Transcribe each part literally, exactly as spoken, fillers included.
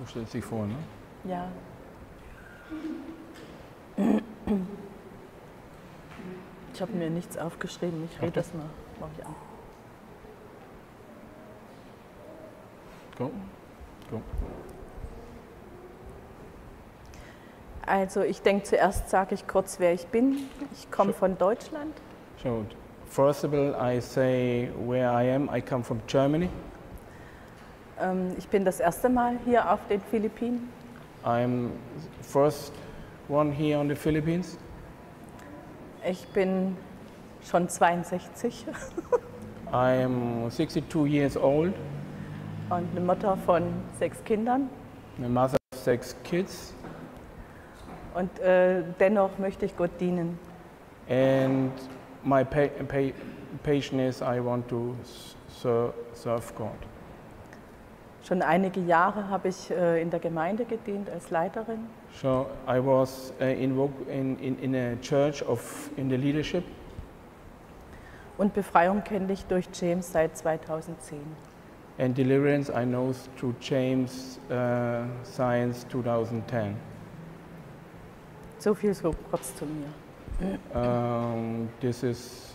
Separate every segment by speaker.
Speaker 1: Du stellst dich vor, ne?
Speaker 2: Ja. Ich habe mir nichts aufgeschrieben, ich rede
Speaker 1: Okay.
Speaker 2: das mal, mache ich an.
Speaker 1: Go. Go.
Speaker 2: Also ich denke, zuerst sage ich kurz, wer ich bin. Ich komme
Speaker 1: Sure.
Speaker 2: von Deutschland.
Speaker 1: So, first of all, I say where I am. I come from Germany.
Speaker 2: Ähm, ich bin das erste Mal hier auf den Philippinen.
Speaker 1: I'm first one here on the Philippines.
Speaker 2: Ich bin schon zweiundsechzig
Speaker 1: I am sixty-two years old.
Speaker 2: und eine Mutter von sechs Kindern.
Speaker 1: My mother has six kids.
Speaker 2: Und äh, dennoch möchte ich Gott dienen.
Speaker 1: And my pa pa passion is I want to ser serve God.
Speaker 2: Schon einige Jahre habe ich äh, in der Gemeinde gedient als Leiterin.
Speaker 1: So I was uh, invoked in, in, in a church of in the leadership.
Speaker 2: Und Befreiung kenne ich durch James seit zweitausendzehn.
Speaker 1: And deliverance I know through James uh, Science twenty ten.
Speaker 2: So viel so kurz zu mir.
Speaker 1: Um, this is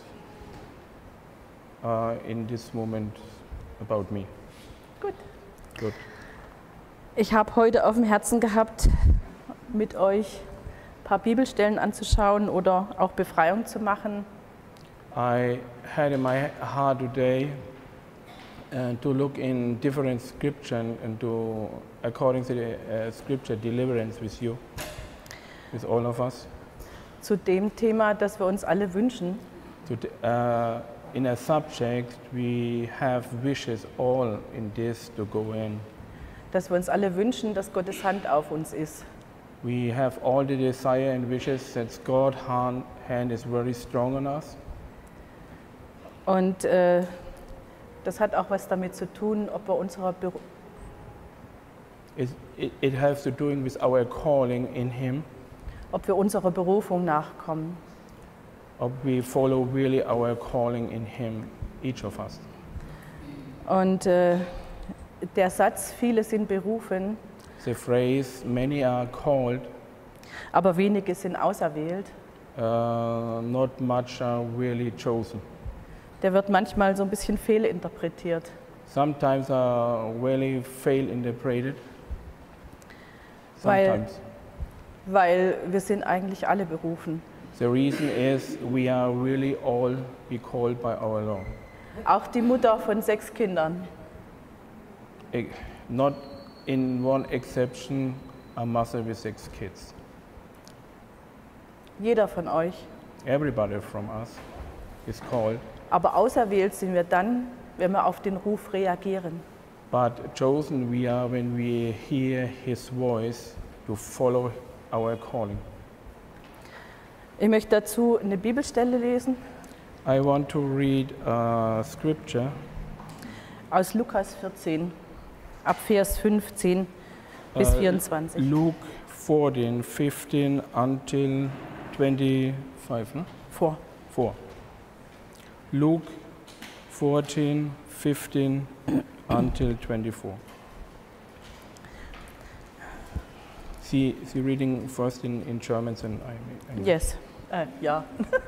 Speaker 1: uh, in this moment about me.
Speaker 2: Gut.
Speaker 1: Good.
Speaker 2: Ich habe heute auf dem Herzen gehabt, mit euch ein paar Bibelstellen anzuschauen oder auch Befreiung zu machen.
Speaker 1: I had in my heart today uh, to look in different scripture and to, according to the uh, scripture, deliverance with you, with all of us.
Speaker 2: Zu dem Thema, das wir uns alle wünschen,
Speaker 1: To, the- uh, in a subject, we have wishes all in this to go in.
Speaker 2: dass wir uns alle wünschen, dass Gottes Hand auf uns ist.
Speaker 1: We have all the desire and wishes that God's hand, hand is very strong on us.
Speaker 2: Und äh, das hat auch was damit zu tun, ob wir unserer Beru
Speaker 1: It, it, it has to doing with our calling in Him,
Speaker 2: ob wir unserer Berufung nachkommen.
Speaker 1: or we follow really our calling in Him, each of us.
Speaker 2: Und äh, der Satz, viele sind berufen,
Speaker 1: The phrase, many are called,
Speaker 2: aber wenige sind auserwählt,
Speaker 1: uh, not much are really chosen.
Speaker 2: der wird manchmal so ein bisschen fehlinterpretiert.
Speaker 1: Sometimes are really fail interpreted.
Speaker 2: Weil-
Speaker 1: Sometimes.
Speaker 2: Weil wir sind eigentlich alle berufen.
Speaker 1: The reason is we are really all be called by our Lord.
Speaker 2: Auch die Mutter von sechs Kindern.
Speaker 1: Eh, Not in one exception, a mother with six kids.
Speaker 2: Jeder von euch.
Speaker 1: Everybody from us is called,
Speaker 2: Aber auserwählt sind wir dann, wenn wir auf den Ruf reagieren.
Speaker 1: but chosen we are when we hear His voice to follow our calling.
Speaker 2: Ich möchte dazu eine Bibelstelle lesen
Speaker 1: I want to read a scripture,
Speaker 2: aus Lukas vierzehn, ab Vers fünfzehn bis
Speaker 1: Äh,
Speaker 2: vierundzwanzig.
Speaker 1: Luke fourteen, fifteen until twenty-five, ne?
Speaker 2: Vor.
Speaker 1: Four. Luke fourteen, fifteen until twenty-four. See, see reading first in, in German and I, I
Speaker 2: Yes. Äh, ja.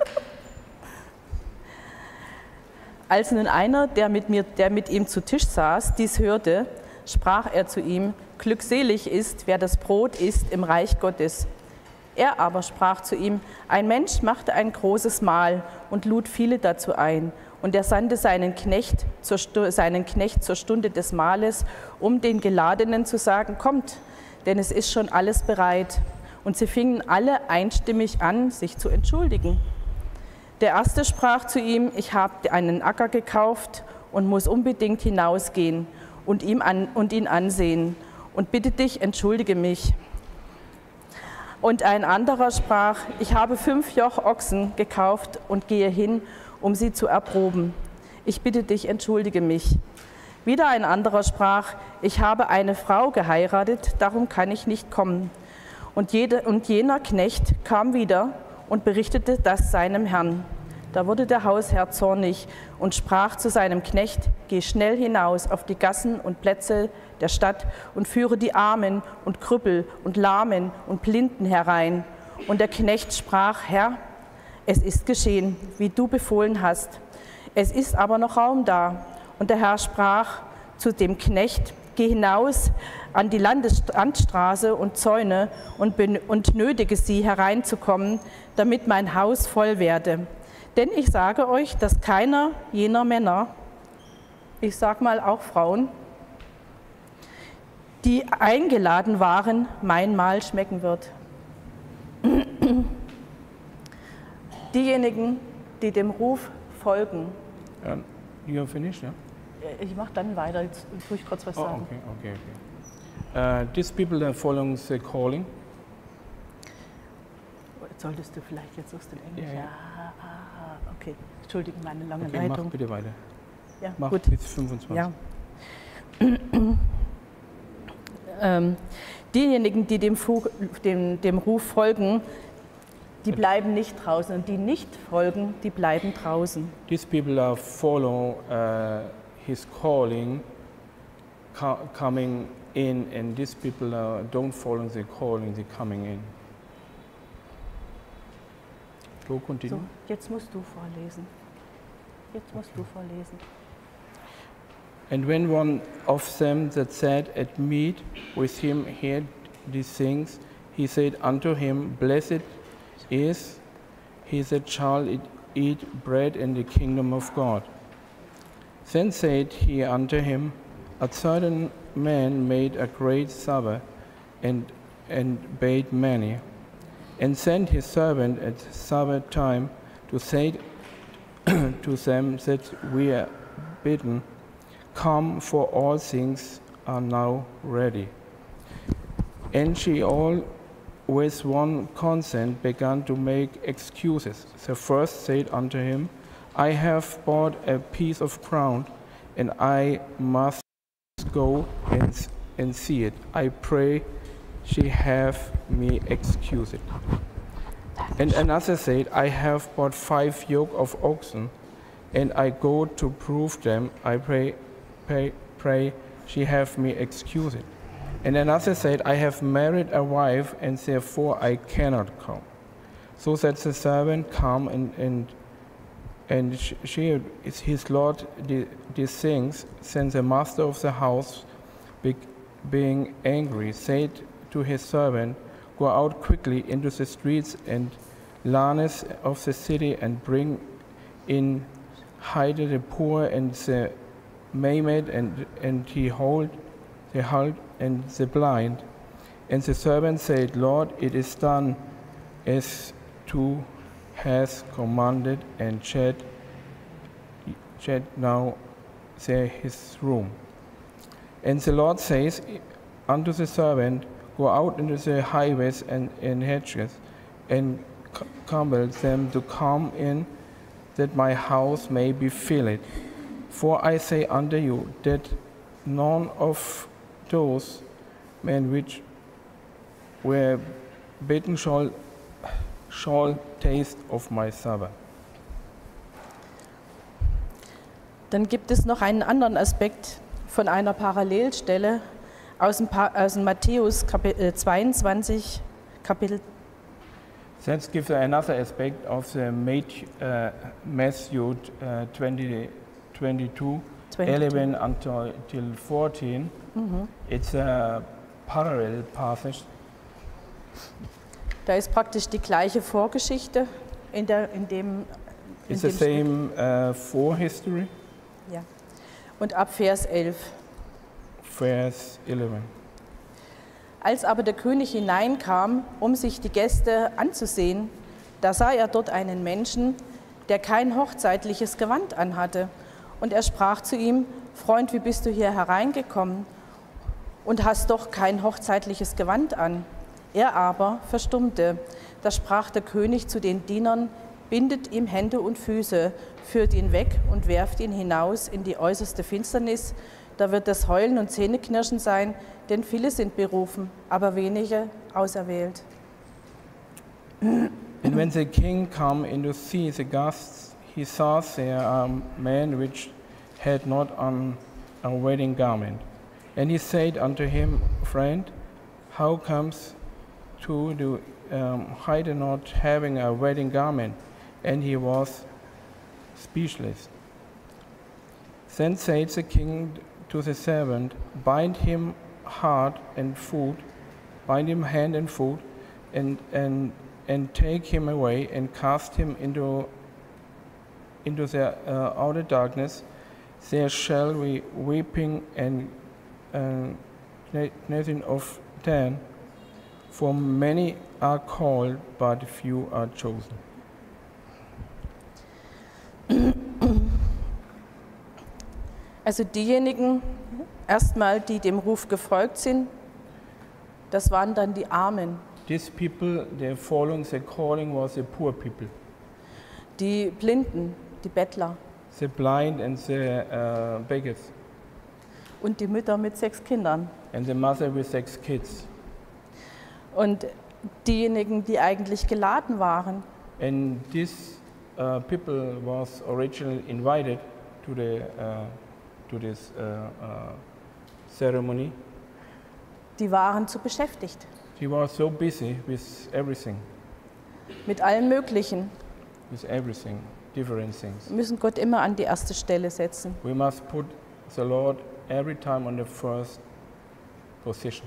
Speaker 2: Als nun einer, der mit, mir, der mit ihm zu Tisch saß, dies hörte, sprach er zu ihm, glückselig ist, wer das Brot isst im Reich Gottes. Er aber sprach zu ihm, ein Mensch machte ein großes Mahl und lud viele dazu ein. Und er sandte seinen Knecht, zur, Stu- seinen Knecht zur Stunde des Mahles, um den Geladenen zu sagen, kommt, denn es ist schon alles bereit. Und sie fingen alle einstimmig an, sich zu entschuldigen. Der erste sprach zu ihm, ich habe einen Acker gekauft und muss unbedingt hinausgehen und, ihm an, und ihn ansehen. Und bitte dich, entschuldige mich. Und ein anderer sprach, ich habe fünf Joch Ochsen gekauft und gehe hin, um sie zu erproben. Ich bitte dich, entschuldige mich. Wieder ein anderer sprach, ich habe eine Frau geheiratet, darum kann ich nicht kommen. Und, jede, und jener Knecht kam wieder und berichtete das seinem Herrn. Da wurde der Hausherr zornig und sprach zu seinem Knecht: Geh schnell hinaus auf die Gassen und Plätze der Stadt und führe die Armen und Krüppel und Lahmen und Blinden herein. Und der Knecht sprach: Herr, es ist geschehen, wie du befohlen hast. Es ist aber noch Raum da. Und der Herr sprach zu dem Knecht: Geh hinaus an die Landstraße und Zäune und, und nötige sie hereinzukommen, damit mein Haus voll werde. Denn ich sage euch, dass keiner jener Männer, ich sag mal auch Frauen, die eingeladen waren, mein Mahl schmecken wird. Diejenigen, die dem Ruf folgen.
Speaker 1: Um, you have finished, yeah?
Speaker 2: Ich mache dann weiter, jetzt tue ich kurz was
Speaker 1: Oh,
Speaker 2: sagen.
Speaker 1: okay, okay, okay. Uh, these people are following the calling.
Speaker 2: Solltest du vielleicht jetzt aus dem Englisch?
Speaker 1: Ja, ja.
Speaker 2: Ah, ah, okay. Entschuldigung, meine lange
Speaker 1: Okay,
Speaker 2: Leitung.
Speaker 1: mach bitte weiter.
Speaker 2: Ja,
Speaker 1: Mach
Speaker 2: gut.
Speaker 1: bis fünfundzwanzig.
Speaker 2: Ja. ähm, diejenigen, die dem, Fu dem, dem Ruf folgen, die bleiben nicht draußen. Und die nicht folgen, die bleiben draußen.
Speaker 1: These people are follow uh, his calling, co coming in, and these people are don't follow the calling, they coming in. So, continue.
Speaker 2: So, jetzt musst du vorlesen. Jetzt musst du vorlesen.
Speaker 1: And when one of them that sat at meat with him heard these things, he said unto him, Blessed is he that shall eat bread in the kingdom of God. Then said he unto him, A certain man made a great supper, and, and bade many, and sent his servant at supper time to say to them that we are bidden, Come, for all things are now ready. And she all with one consent began to make excuses. The first said unto him, I have bought a piece of ground, and I must go and, and see it. I pray she have me excuse it. And another said, I have bought five yoke of oxen, and I go to prove them. I pray, pray, pray she have me excuse it. And another said, I have married a wife, and therefore I cannot come. So that the servant come, and and, and she, his lord, these things. Then the master of the house, being angry, said to his servant, Go out quickly into the streets and lanes of the city, and bring in hither the poor and the maimed, and and he hold the halt and the blind. And the servant said, Lord, it is done as thou hast commanded, and shed, shed now there his room. And the Lord says unto the servant, Go out into the highways and, and hedges, and compel them to come in, that my house may be filled. For I say unto you, that none of those men which were bidden shall, shall taste of my supper.
Speaker 2: Dann gibt es noch einen anderen Aspekt von einer Parallelstelle aus dem, pa aus dem Matthäus Kapitel zweiundzwanzig, Kapitel.
Speaker 1: That gives another aspect of the Matthew uh, twenty, twenty-two, eleven until fourteen. Mm-hmm. It's a parallel passage.
Speaker 2: Da ist praktisch die gleiche Vorgeschichte in, der, in dem. In
Speaker 1: It's
Speaker 2: dem
Speaker 1: the same uh, forehistory.
Speaker 2: Ja. Und ab Vers elf.
Speaker 1: Vers elf.
Speaker 2: Als aber der König hineinkam, um sich die Gäste anzusehen, da sah er dort einen Menschen, der kein hochzeitliches Gewand anhatte. Und er sprach zu ihm, Freund, wie bist du hier hereingekommen und hast doch kein hochzeitliches Gewand an? Er aber verstummte. Da sprach der König zu den Dienern, bindet ihm Hände und Füße, führt ihn weg und werft ihn hinaus in die äußerste Finsternis. Da wird das Heulen und Zähneknirschen sein, denn viele sind berufen, aber wenige auserwählt.
Speaker 1: And when the king come in to see the guests, he saw there a man which had not on a wedding garment. And he said unto him, Friend, how comes to do um, hide not having a wedding garment? And he was speechless. Then said the king to the servant, Bind him hard and foot, bind him hand and foot, and and and take him away and cast him into into the uh, outer darkness. There shall be weeping and uh, gnashing of teeth, for many are called, but few are chosen.
Speaker 2: Also diejenigen, erstmal, die dem Ruf gefolgt sind, das waren dann die Armen.
Speaker 1: These people, they following the calling was the poor people,
Speaker 2: Die Blinden, die Bettler
Speaker 1: the blind and the uh, beggars,
Speaker 2: und die Mütter mit sechs Kindern.
Speaker 1: and the mother with six kids.
Speaker 2: Und diejenigen, die eigentlich geladen waren,
Speaker 1: And this uh, people was originally invited to the uh, to this uh, uh, ceremony.
Speaker 2: die waren zu beschäftigt
Speaker 1: He was so busy with everything,
Speaker 2: mit allem Möglichen.
Speaker 1: with everything, different things.
Speaker 2: Wir müssen Gott immer an die erste Stelle setzen.
Speaker 1: We must put the Lord every time on the first position.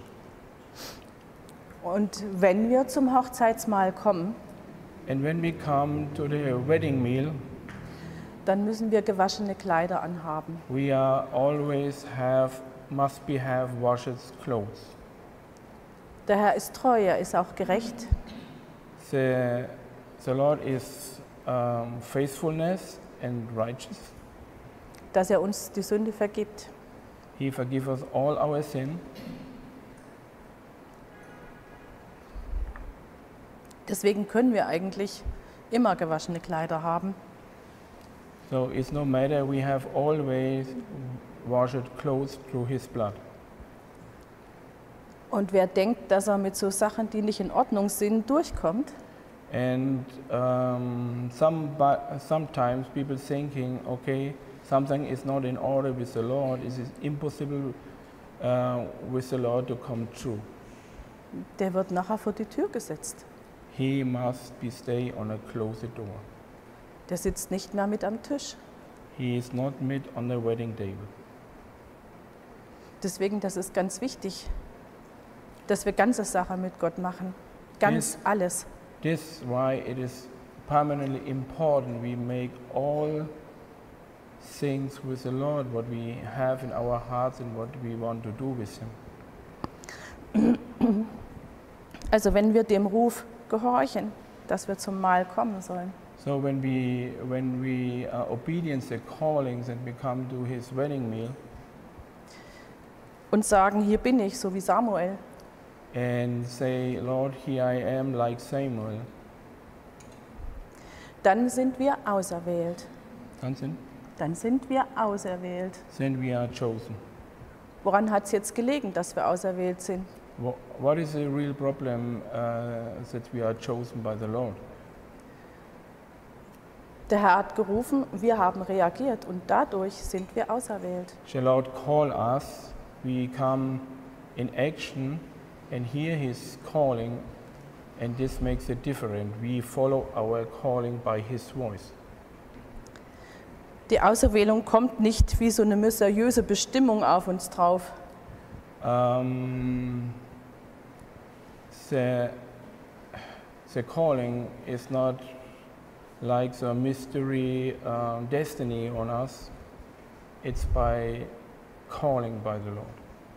Speaker 2: Und wenn wir zum Hochzeitsmahl kommen,
Speaker 1: And when we come to the wedding meal,
Speaker 2: dann müssen wir gewaschene Kleider anhaben.
Speaker 1: we are always have must be have washed clothes.
Speaker 2: Der Herr ist treu, er ist auch gerecht.
Speaker 1: The the Lord is um, faithfulness and righteous.
Speaker 2: Dass er uns die Sünde vergibt.
Speaker 1: He forgives us all our sin.
Speaker 2: Deswegen können wir eigentlich immer gewaschene Kleider haben.
Speaker 1: So it's no matter, we have always washed clothes through His blood.
Speaker 2: Und wer denkt, dass er mit so Sachen, die nicht in Ordnung sind, durchkommt,
Speaker 1: And um, some, sometimes people thinking, okay, something is not in order with the Lord. It is impossible uh, with the Lord to come true.
Speaker 2: der wird nachher vor die Tür gesetzt.
Speaker 1: He must be stay on a closed door.
Speaker 2: Der sitzt nicht mehr mit am Tisch.
Speaker 1: He is not met on the wedding table.
Speaker 2: Deswegen, das ist ganz wichtig, dass wir ganze Sache mit Gott machen. Ganz
Speaker 1: Yes.
Speaker 2: alles.
Speaker 1: This is why it is permanently important we make all things with the Lord, what we have in our hearts and what we want to do with Him.
Speaker 2: Also wenn wir dem Ruf gehorchen, dass wir zum Mahl kommen sollen.
Speaker 1: So when we when we are obedient to callings and we come to His wedding meal
Speaker 2: Und sagen, hier bin ich, so wie Samuel.
Speaker 1: and say, Lord, here I am, like Samuel,
Speaker 2: Dann sind wir auserwählt.
Speaker 1: then
Speaker 2: Dann sind wir auserwählt.
Speaker 1: we are chosen.
Speaker 2: Woran hat es jetzt gelegen, dass wir auserwählt sind?
Speaker 1: Wha- What is the real problem uh, that we are chosen by the Lord?
Speaker 2: Der Herr hat gerufen, wir haben reagiert und dadurch sind wir auserwählt.
Speaker 1: The Lord call us, we come in action and hear His calling, and this makes it different. We follow our calling by His voice.
Speaker 2: Die Auserwählung kommt nicht wie so eine mysteriöse Bestimmung auf uns drauf.
Speaker 1: Um, the, the calling is not like the mystery um, destiny on us. It's by calling by the Lord.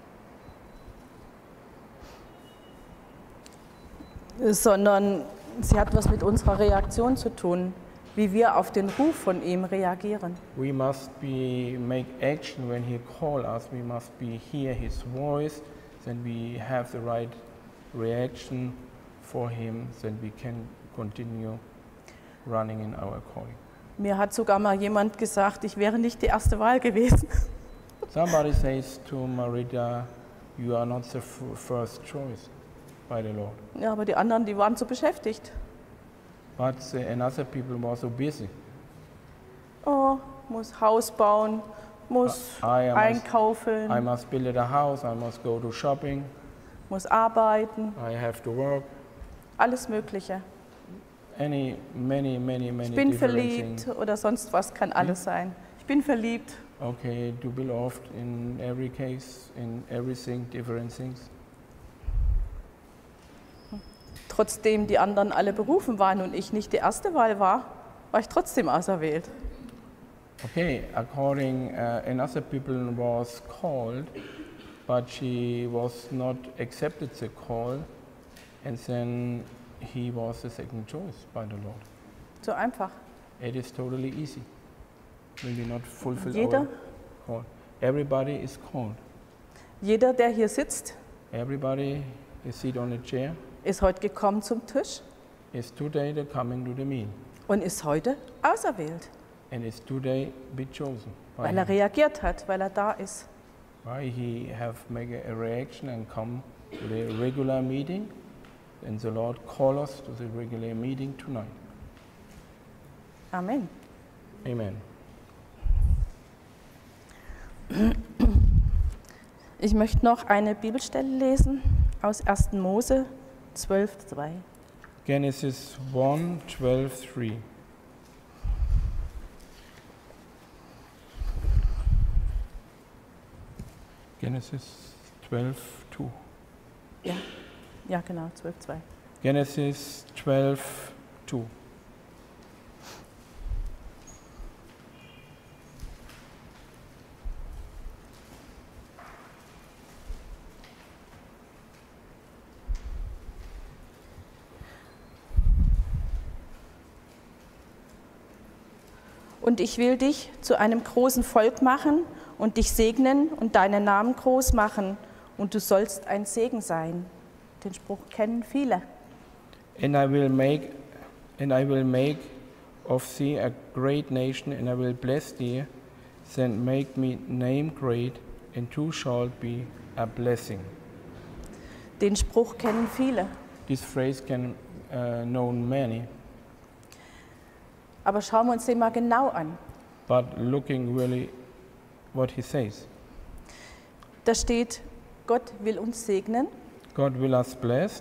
Speaker 2: Sondern sie hat was mit unserer Reaktion zu tun, wie wir auf den Ruf von ihm reagieren.
Speaker 1: We must be make action when He call us. We must be hear His voice. Then we have the right reaction for Him. Then we can continue running in our calling.
Speaker 2: Mir hat sogar mal jemand gesagt, ich wäre nicht die erste Wahl gewesen.
Speaker 1: Somebody says to Marita, "You are not the f- first choice by the Lord."
Speaker 2: Ja, aber die anderen, die waren zu beschäftigt.
Speaker 1: But the, another people were so busy.
Speaker 2: oh, muss Haus bauen, muss
Speaker 1: I must,
Speaker 2: einkaufen,
Speaker 1: I must build a house, I must go to shopping,
Speaker 2: muss arbeiten,
Speaker 1: I have to work.
Speaker 2: alles Mögliche.
Speaker 1: Any, many, many, many
Speaker 2: Ich bin
Speaker 1: different
Speaker 2: verliebt
Speaker 1: things.
Speaker 2: oder sonst was, kann alles sein. Ich bin verliebt.
Speaker 1: Okay, to be loved in every case, in everything, different things.
Speaker 2: Trotzdem die anderen alle berufen waren und ich nicht die erste Wahl war, war ich trotzdem auserwählt.
Speaker 1: Okay, according uh, another people was called, but she was not accepted the call, and then he was the second choice by the Lord.
Speaker 2: So einfach.
Speaker 1: It is totally easy when we not fulfill
Speaker 2: Jeder,
Speaker 1: our call. Everybody is called.
Speaker 2: jeder, der hier sitzt,
Speaker 1: Everybody is sit on a chair,
Speaker 2: ist heute gekommen zum Tisch
Speaker 1: is today the coming to the meal,
Speaker 2: und ist heute auserwählt,
Speaker 1: and is today be chosen. By
Speaker 2: weil er
Speaker 1: him.
Speaker 2: reagiert hat, weil er da ist.
Speaker 1: Why he have make a reaction and come to the regular meeting, and the Lord call us to the regular meeting tonight.
Speaker 2: Amen.
Speaker 1: Amen.
Speaker 2: Ich möchte noch eine Bibelstelle lesen aus ersten Mose zwölf, zwei.
Speaker 1: Genesis one, twelve, three. Genesis twelve, two.
Speaker 2: Ja, ja genau, zwölf, zwei.
Speaker 1: Genesis twelve, two.
Speaker 2: Und ich will dich zu einem großen Volk machen und dich segnen und deinen Namen groß machen und du sollst ein Segen sein. Den Spruch kennen viele.
Speaker 1: And I will make and I will make of thee a great nation, and I will bless thee, then make me name great, and thou shalt be a blessing.
Speaker 2: Den Spruch kennen viele.
Speaker 1: This phrase can uh, know many,
Speaker 2: Aber schauen wir uns den mal genau an.
Speaker 1: but looking really what he says.
Speaker 2: Da steht, Gott will uns segnen
Speaker 1: God will us bless,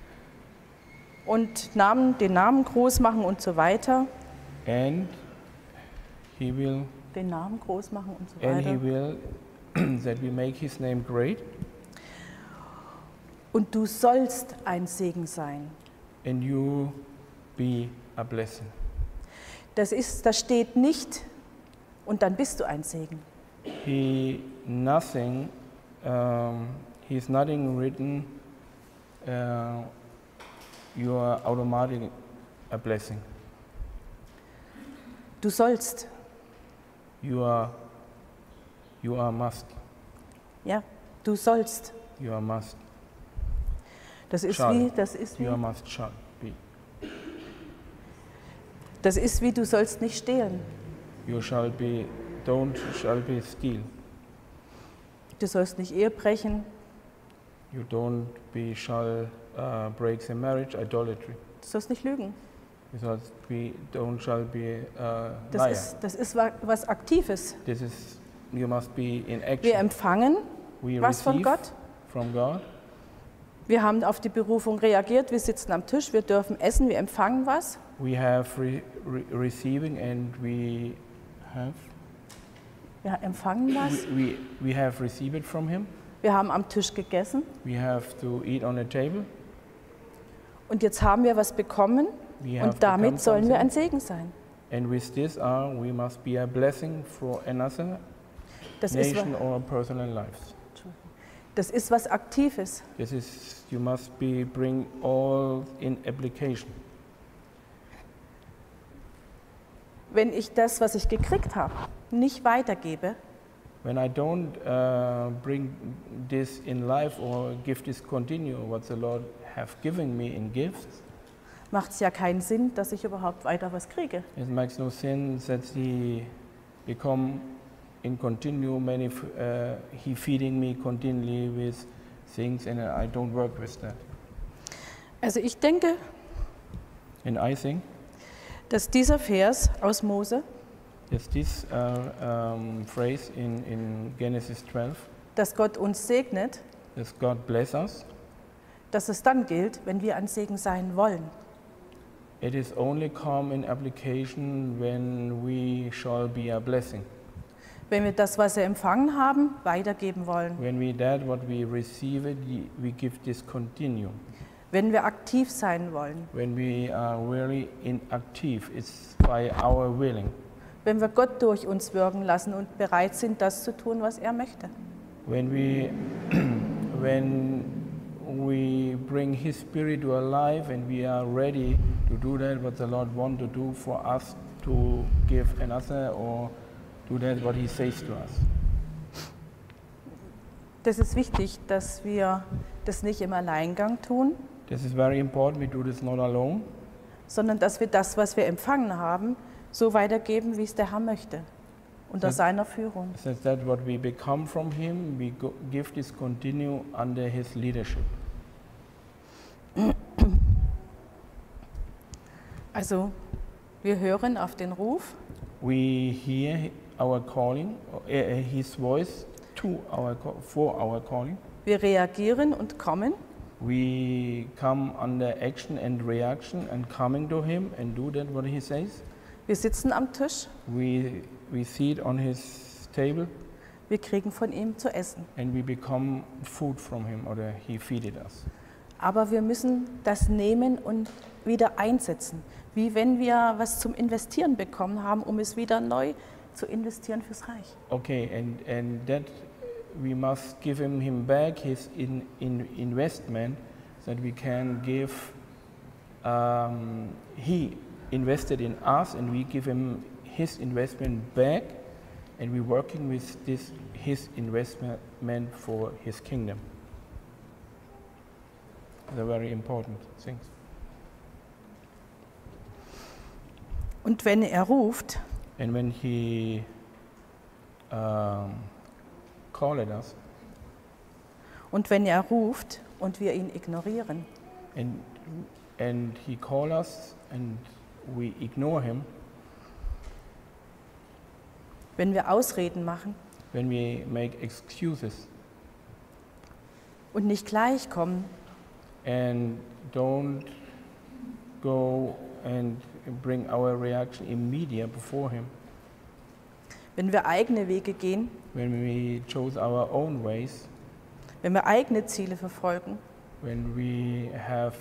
Speaker 2: und Namen, den Namen groß machen und so weiter.
Speaker 1: and he will
Speaker 2: Den Namen groß machen und so
Speaker 1: and he
Speaker 2: weiter.
Speaker 1: will that we make his name great,
Speaker 2: Und du sollst ein Segen sein.
Speaker 1: and you be a blessing.
Speaker 2: Das ist, das steht nicht und dann bist du ein Segen.
Speaker 1: He nothing. Um, he's nothing written. Uh, you are automatic a blessing.
Speaker 2: Du sollst,
Speaker 1: You are. You are must.
Speaker 2: ja, du sollst.
Speaker 1: You are must.
Speaker 2: Das ist
Speaker 1: Shall.
Speaker 2: wie, das ist
Speaker 1: You are
Speaker 2: wie,
Speaker 1: must shall be.
Speaker 2: das ist wie, du sollst nicht stehlen.
Speaker 1: You shall be. Don't shall be steal.
Speaker 2: Du sollst nicht Ehe brechen.
Speaker 1: You don't be shall uh, break the marriage, idolatry.
Speaker 2: Du sollst nicht lügen.
Speaker 1: You shall be. Don't shall be uh,
Speaker 2: Das
Speaker 1: liar.
Speaker 2: ist, das ist wa- was Aktives.
Speaker 1: This is. You must be in
Speaker 2: Wir
Speaker 1: action.
Speaker 2: empfangen
Speaker 1: We
Speaker 2: was von
Speaker 1: receive
Speaker 2: Gott.
Speaker 1: from God.
Speaker 2: Wir haben auf die Berufung reagiert. Wir sitzen am Tisch. Wir dürfen essen. Wir empfangen was.
Speaker 1: We have re, re, receiving and we have
Speaker 2: Wir empfangen was.
Speaker 1: we, we, we have received it from him.
Speaker 2: Wir haben am Tisch gegessen.
Speaker 1: We have to eat on the table.
Speaker 2: Und jetzt haben wir was bekommen.
Speaker 1: We have
Speaker 2: Und damit
Speaker 1: become
Speaker 2: sollen wir
Speaker 1: something.
Speaker 2: ein Segen sein.
Speaker 1: And with this are we must be a blessing for another
Speaker 2: Das ist,
Speaker 1: nation
Speaker 2: wa-
Speaker 1: or personal lives.
Speaker 2: das ist was Aktives.
Speaker 1: This is you must be bring all in application.
Speaker 2: Wenn ich das, was ich gekriegt habe, nicht weitergebe,
Speaker 1: When I don't uh, bring this in life or give this continue what the Lord have given me in gifts,
Speaker 2: macht es ja keinen Sinn, dass ich überhaupt weiter was kriege.
Speaker 1: it makes no sense that he become in continue many f- uh, he feeding me continually with things and I don't work with that.
Speaker 2: Also ich denke,
Speaker 1: And I think
Speaker 2: dass dieser Vers aus Mose
Speaker 1: There's this uh, um, phrase in, in Genesis twelve,
Speaker 2: dass Gott uns segnet,
Speaker 1: that God bless us.
Speaker 2: dass es dann gilt, wenn wir ein Segen sein wollen.
Speaker 1: It is only come in application when we shall be a blessing.
Speaker 2: Wenn wir das, was wir empfangen haben, weitergeben wollen.
Speaker 1: When we that what we receive it, we give this continue.
Speaker 2: Wenn wir aktiv sein wollen.
Speaker 1: When we are really inactive, it's by our willing.
Speaker 2: Wenn wir Gott durch uns wirken lassen und bereit sind, das zu tun, was er möchte.
Speaker 1: When we, when we bring His Spirit to our life and we are ready to do that what the Lord wants to do for us, to give another or do that what He says to us.
Speaker 2: Das ist wichtig, dass wir das nicht im Alleingang tun,
Speaker 1: This is very important. We do this not alone,
Speaker 2: sondern dass wir das, was wir empfangen haben, so weitergeben, wie es der Herr möchte, unter
Speaker 1: Das-
Speaker 2: seiner Führung.
Speaker 1: since that what we become from Him, we go, give this continue under His leadership.
Speaker 2: Also, wir hören auf den Ruf,
Speaker 1: We hear our calling, uh, His voice to our ca- for our calling.
Speaker 2: wir reagieren und kommen.
Speaker 1: We come under action and reaction and coming to Him and do that what He says.
Speaker 2: Wir sitzen am Tisch,
Speaker 1: We we sit on His table
Speaker 2: wir kriegen von ihm zu essen.
Speaker 1: and we become food from Him, or He feeded us.
Speaker 2: Aber wir müssen das nehmen und wieder einsetzen. Wie wenn wir was zum Investieren bekommen haben, um es wieder neu zu investieren fürs Reich.
Speaker 1: Okay, and and that we must give Him Him back His in, in investment, that we can give. Um, he invested in us, and we give Him His investment back, and we're working with this His investment for His kingdom. They're very important things.
Speaker 2: Und wenn er ruft,
Speaker 1: And when He um, called us,
Speaker 2: und wenn er ruft und wir ihn ignorieren,
Speaker 1: and and He called us, and we ignore Him,
Speaker 2: wenn wir Ausreden machen
Speaker 1: when we make excuses
Speaker 2: und nicht gleich kommen,
Speaker 1: and don't go and bring our reaction immediate before Him,
Speaker 2: wenn wir eigene Wege gehen,
Speaker 1: when we chose our own ways,
Speaker 2: wenn wir eigene Ziele verfolgen,
Speaker 1: when we have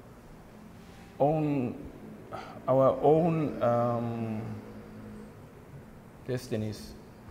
Speaker 1: own our own um, destinies,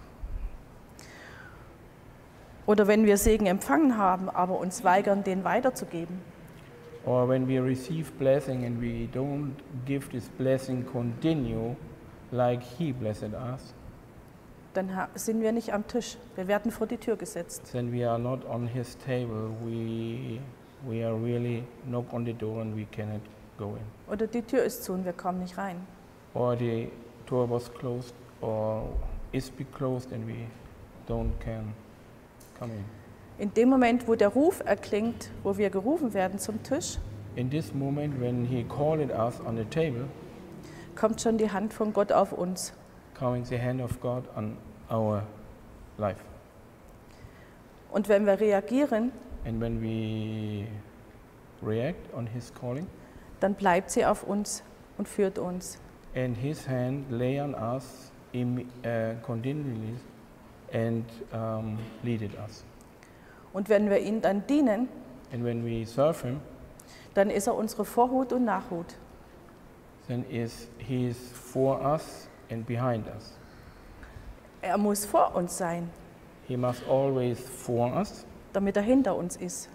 Speaker 2: oder wenn wir Segen empfangen haben, aber uns weigern, den weiterzugeben,
Speaker 1: or when we receive blessing and we don't give this blessing continue like He blessed us,
Speaker 2: dann ha- sind wir nicht am Tisch. Wir werden vor die Tür gesetzt.
Speaker 1: then we are not on His table. We we are really knock on the door and we cannot go in.
Speaker 2: Oder die Tür ist zu und wir kommen nicht rein.
Speaker 1: Or the door was closed or is be closed and we don't can come in.
Speaker 2: In dem Moment, wo der Ruf erklingt, wo wir gerufen werden zum Tisch,
Speaker 1: In this moment when He called us on the table,
Speaker 2: kommt schon die Hand von Gott auf uns.
Speaker 1: coming the hand of God on our life.
Speaker 2: Und wenn wir reagieren,
Speaker 1: And when we react on His calling,
Speaker 2: dann bleibt sie auf uns und führt uns.
Speaker 1: and His hand lay on us im, uh, continually and um, leaded us.
Speaker 2: Und wenn wir ihm dann dienen,
Speaker 1: And when we serve Him,
Speaker 2: dann ist er unsere Vorhut und Nachhut.
Speaker 1: then is He is for us and behind us.
Speaker 2: Er muss vor uns sein,
Speaker 1: He must always for us,
Speaker 2: damit er hinter uns ist.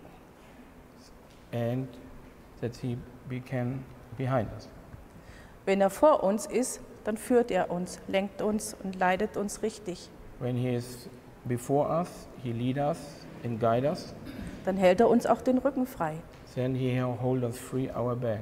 Speaker 1: and that He be can behind us.
Speaker 2: Wenn er vor uns ist, dann führt er uns, lenkt uns und leitet uns richtig.
Speaker 1: When He is before us, He lead us and guide us.
Speaker 2: Dann hält er uns auch den Rücken frei.
Speaker 1: Then He hold us free our back.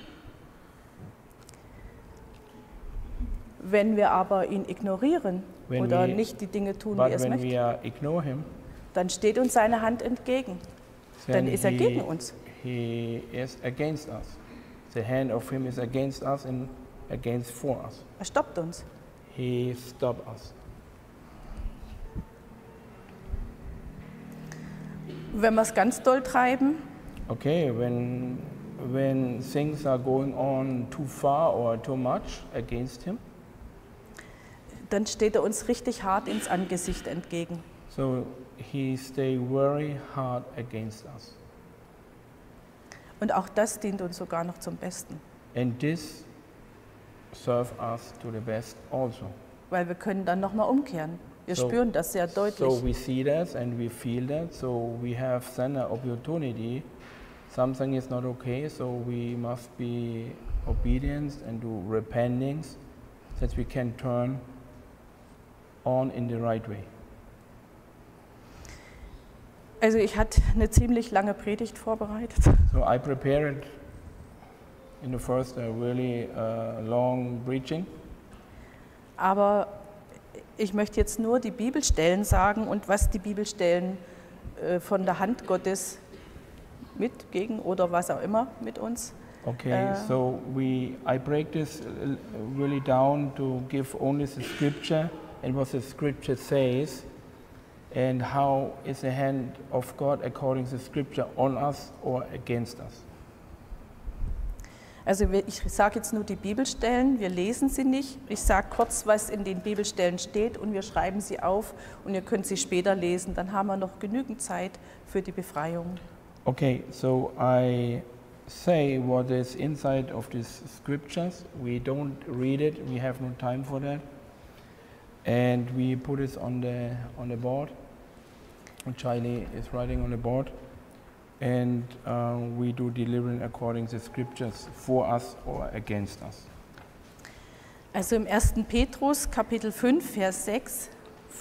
Speaker 2: Wenn wir aber ihn ignorieren
Speaker 1: When
Speaker 2: oder
Speaker 1: we-
Speaker 2: nicht die Dinge tun, wie
Speaker 1: But
Speaker 2: er es
Speaker 1: when
Speaker 2: möchte,
Speaker 1: we are ignore Him,
Speaker 2: dann steht uns seine Hand entgegen.
Speaker 1: then
Speaker 2: Dann ist er
Speaker 1: he,
Speaker 2: gegen uns.
Speaker 1: he is against us. The hand of Him is against us and against for us.
Speaker 2: Er stoppt uns.
Speaker 1: he stopped us.
Speaker 2: Wenn wir es ganz doll treiben,
Speaker 1: Okay, when when things are going on too far or too much against him,
Speaker 2: dann steht er uns richtig hart ins Angesicht entgegen.
Speaker 1: so he stay very hard against us.
Speaker 2: Und auch das dient uns sogar noch zum Besten,
Speaker 1: And this serve us to the best also.
Speaker 2: weil wir können dann nochmal umkehren. Wir
Speaker 1: So-
Speaker 2: spüren das sehr
Speaker 1: So
Speaker 2: deutlich.
Speaker 1: we see that and we feel that, so we have then an opportunity. Something is not okay, so we must be obedient and do repentance that we can turn on in the right way.
Speaker 2: Also ich hatte eine ziemlich lange Predigt vorbereitet.
Speaker 1: So I prepared in the first a really uh, long preaching,
Speaker 2: Aber ich möchte jetzt nur die Bibelstellen sagen und was die Bibelstellen äh, von der Hand Gottes mit, gegen oder was auch immer mit uns.
Speaker 1: okay,
Speaker 2: Uh,
Speaker 1: so we I break this uh, really down to give only the scripture and what the scripture says and how is the hand of God according to the scripture on us or against us.
Speaker 2: Also wir- ich sage jetzt nur die Bibelstellen, wir lesen sie nicht. Ich sage kurz, was in den Bibelstellen steht und wir schreiben sie auf und ihr könnt sie später lesen. Dann haben wir noch genügend Zeit für die Befreiung.
Speaker 1: Okay, so I say what is inside of these scriptures. We don't read it, we have no time for that. And we put it on the on the board. And Charlie is writing on the board. And uh, we do delivering according to the scriptures for us or against us.
Speaker 2: Also im ersten Petrus Kapitel fünf, Vers sechs,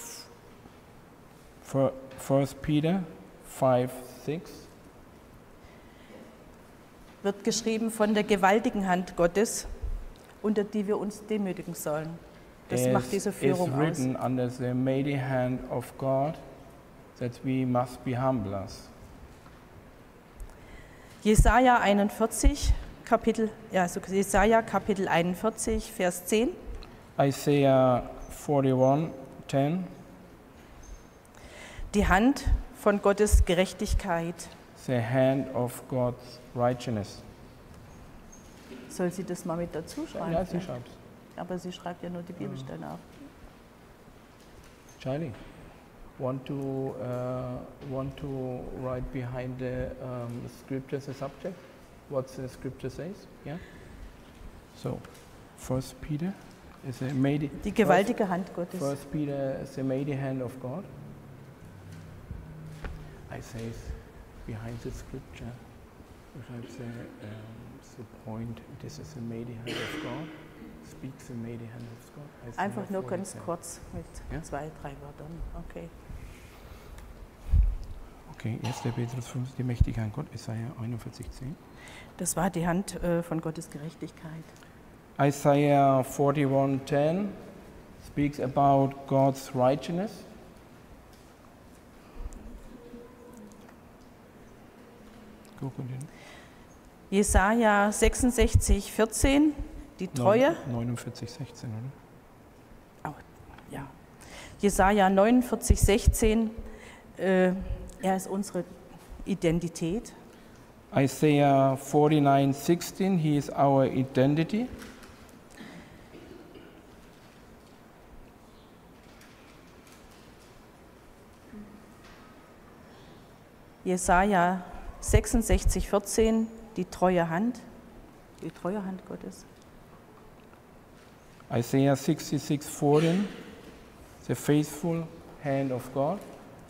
Speaker 1: For First Peter five six.
Speaker 2: wird geschrieben von der gewaltigen Hand Gottes, unter die wir uns demütigen sollen. Das
Speaker 1: is,
Speaker 2: macht diese
Speaker 1: is
Speaker 2: Führung aus.
Speaker 1: written under the mighty hand of God that we must be humble us.
Speaker 2: Jesaja einundvierzig, Kapitel, ja, also Jesaja Kapitel einundvierzig, Vers zehn.
Speaker 1: Isaiah forty-one ten.
Speaker 2: Die Hand von Gottes Gerechtigkeit.
Speaker 1: The hand of God's righteousness.
Speaker 2: Soll sie das mal mit dazu schreiben?
Speaker 1: Ja, sie schreibt.
Speaker 2: Aber sie schreibt ja nur die Bibelstellen auf.
Speaker 1: Charlie, want to uh, want to write behind the um, scripture the subject? What the scripture says? Yeah. So, First Peter is a mighty.
Speaker 2: Die gewaltige Hand Gottes.
Speaker 1: First Peter is the mighty hand of God. I say behind the scripture, perhaps the, um, the point. This is the mighty hand of God. Speaks the mighty hand of God. Isaiah
Speaker 2: Einfach nur ganz
Speaker 1: forty-seven.
Speaker 2: kurz mit
Speaker 1: Ja?
Speaker 2: zwei, drei Wörtern. Okay.
Speaker 1: Okay, erster Petrus fünf, die mächtige Hand Gott, Isaiah einundvierzig zehn.
Speaker 2: Das war die Hand äh, von Gottes Gerechtigkeit.
Speaker 1: Isaiah forty-one ten speaks about God's righteousness. Go continue.
Speaker 2: Jesaja sechsundsechzig, vierzehn, die Treue.
Speaker 1: neunundvierzig sechzehn, oder?
Speaker 2: Ja. Jesaja neunundvierzig, sechzehn, äh, er ist unsere Identität.
Speaker 1: Isaiah forty-nine sixteen, he is our identity.
Speaker 2: Jesaja sechsundsechzig, vierzehn, die treue Hand. Die treue Hand Gottes.
Speaker 1: Isaiah sixty-six fourteen, the faithful hand of God.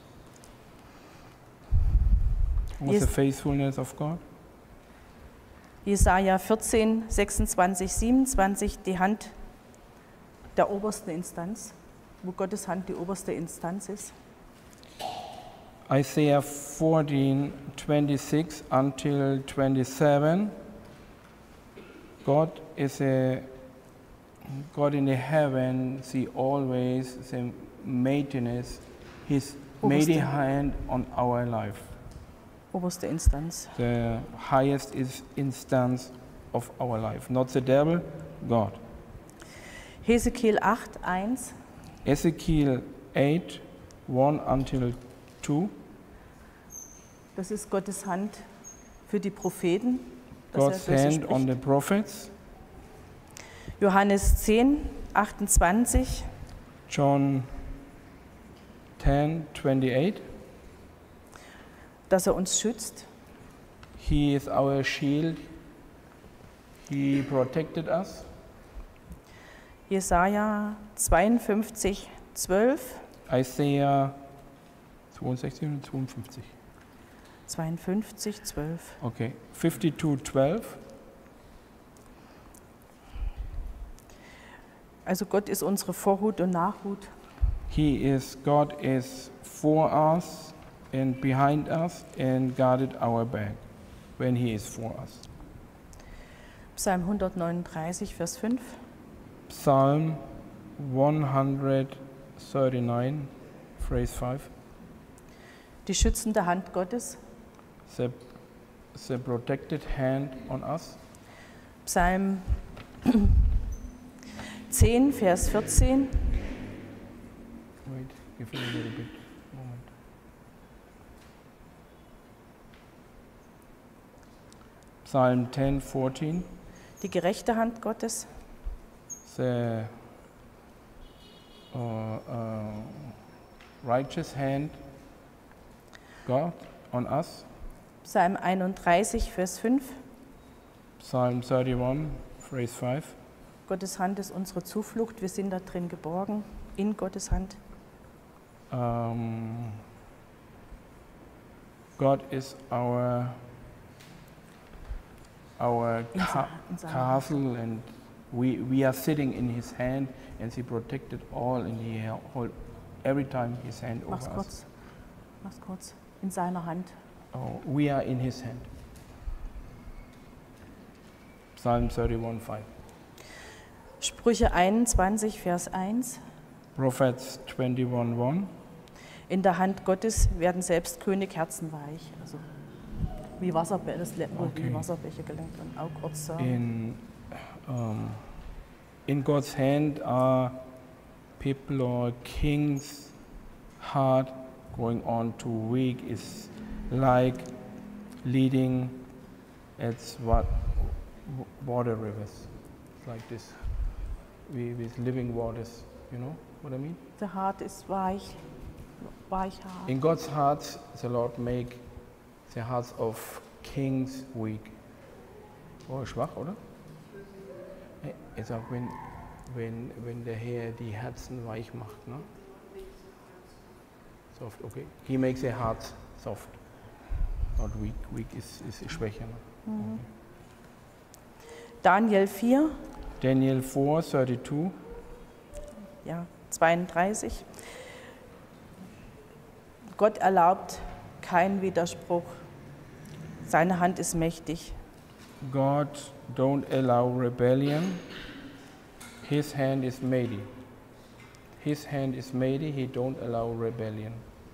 Speaker 1: What's
Speaker 2: Yes.
Speaker 1: the faithfulness of God?
Speaker 2: Jesaja vierzehn, sechsundzwanzig, siebenundzwanzig, die Hand der obersten Instanz, wo Gottes Hand die oberste Instanz ist.
Speaker 1: Isaiah fourteen twenty-six until twenty-seven. God is a God in the heaven. See always the maintenance, His mighty
Speaker 2: Oberste.
Speaker 1: hand on our life.
Speaker 2: Oberste Instanz.
Speaker 1: The highest is instance of our life, not the devil, God.
Speaker 2: Hesekiel acht, eins.
Speaker 1: Ezekiel eight, one until two.
Speaker 2: Das ist Gottes Hand für die Propheten. dass er
Speaker 1: God's
Speaker 2: böse
Speaker 1: hand
Speaker 2: spricht.
Speaker 1: on the prophets.
Speaker 2: Johannes zehn, achtundzwanzig.
Speaker 1: John ten, twenty-eight.
Speaker 2: Dass er uns schützt.
Speaker 1: He is our shield. He protected us.
Speaker 2: Jesaja zweiundfünfzig, zwölf.
Speaker 1: Isaiah zweiundsechzig oder zweiundfünfzig?
Speaker 2: zweiundfünfzig, zwölf.
Speaker 1: Okay, fifty-two, twelve.
Speaker 2: Also Gott ist unsere Vorhut und Nachhut.
Speaker 1: He is, God is for us and behind us and guarded our back when He is for us.
Speaker 2: Psalm hundertneununddreißig, Vers fünf.
Speaker 1: Psalm one thirty-nine, phrase five.
Speaker 2: Die schützende Hand Gottes.
Speaker 1: The, the protected hand on us.
Speaker 2: Psalm zehn, Vers vierzehn.
Speaker 1: Wait, give me a little bit moment. Psalm ten, fourteen.
Speaker 2: Die gerechte Hand Gottes.
Speaker 1: The uh, uh, righteous hand, God, on us.
Speaker 2: Psalm einunddreißig, Vers fünf.
Speaker 1: Psalm thirty-one, phrase five.
Speaker 2: Gottes Hand ist unsere Zuflucht. Wir sind da drin geborgen, in Gottes Hand.
Speaker 1: Um, God is our our
Speaker 2: In
Speaker 1: ca
Speaker 2: in seiner
Speaker 1: castle, and we we are sitting in His hand, and He protected all, and He hold every time His hand over
Speaker 2: Mach's
Speaker 1: us.
Speaker 2: kurz. Mach's kurz. In seiner Hand.
Speaker 1: Oh, we are in His hand. Psalm thirty-one, five.
Speaker 2: Sprüche einundzwanzig, Vers eins.
Speaker 1: Prophets twenty-one, one.
Speaker 2: In der Hand Gottes werden selbst König Herzen weich. Also wie Wasserbecher, das wurde
Speaker 1: Okay.
Speaker 2: wie Wasserbecher gelenkt und auch kurz sagen.
Speaker 1: In um, in God's hand are people or kings' heart going on to weak is like leading its what water rivers, like this, we, with living waters. You know what I mean?
Speaker 2: Der Hart ist weich, weich hart.
Speaker 1: In God's heart, the Lord make the hearts of kings weak. Oh, schwach, oder? Eh, Er sagt, wenn, wenn, wenn der Herr die Herzen weich macht, ne? Soft, okay. He makes their hearts soft, not weak. Weak ist, ist Schwäche. Ne?
Speaker 2: Mhm. Daniel vier,
Speaker 1: Daniel four, thirty-two.
Speaker 2: ja, zweiunddreißig. Gott erlaubt keinen Widerspruch. Seine Hand ist mächtig.
Speaker 1: God don't allow rebellion. His hand is mighty. His hand is mighty. He don't allow rebellion.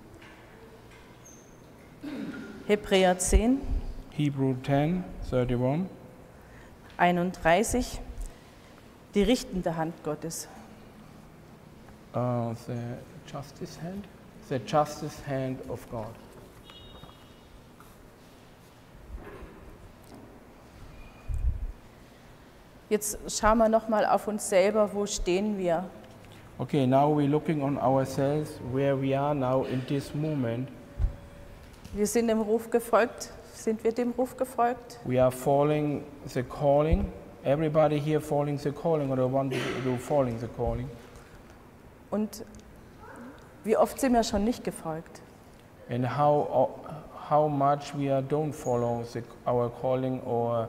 Speaker 2: Hebräer zehn,
Speaker 1: Hebrew ten, thirty-one.
Speaker 2: einunddreißig. Die richtende Hand Gottes.
Speaker 1: Uh, the justice hand. The justice hand of God.
Speaker 2: Jetzt schauen wir noch mal auf uns selber, wo stehen wir?
Speaker 1: Okay, now we're looking on ourselves, where we are now in this moment.
Speaker 2: Wir sind dem Ruf gefolgt. Sind wir dem Ruf gefolgt?
Speaker 1: We are following the calling. Everybody here following the calling, or the one who following the calling.
Speaker 2: Und wie oft sind wir schon nicht gefolgt?
Speaker 1: And how how much we are don't follow the, our calling or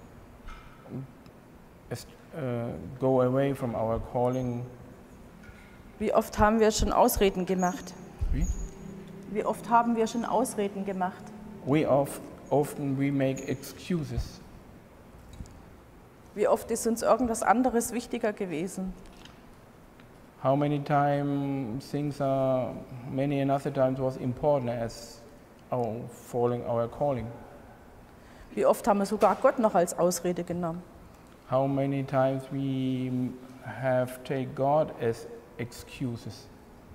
Speaker 1: uh, go away from our calling.
Speaker 2: Wie oft haben wir schon Ausreden gemacht?
Speaker 1: Wie?
Speaker 2: Wie oft haben wir schon Ausreden gemacht?
Speaker 1: We of, often we make excuses.
Speaker 2: Wie oft ist uns irgendwas anderes wichtiger gewesen?
Speaker 1: How many times things are, many another times was important as our following our calling.
Speaker 2: Wie oft haben wir sogar Gott noch als Ausrede genommen?
Speaker 1: How many times we have take God as excuses.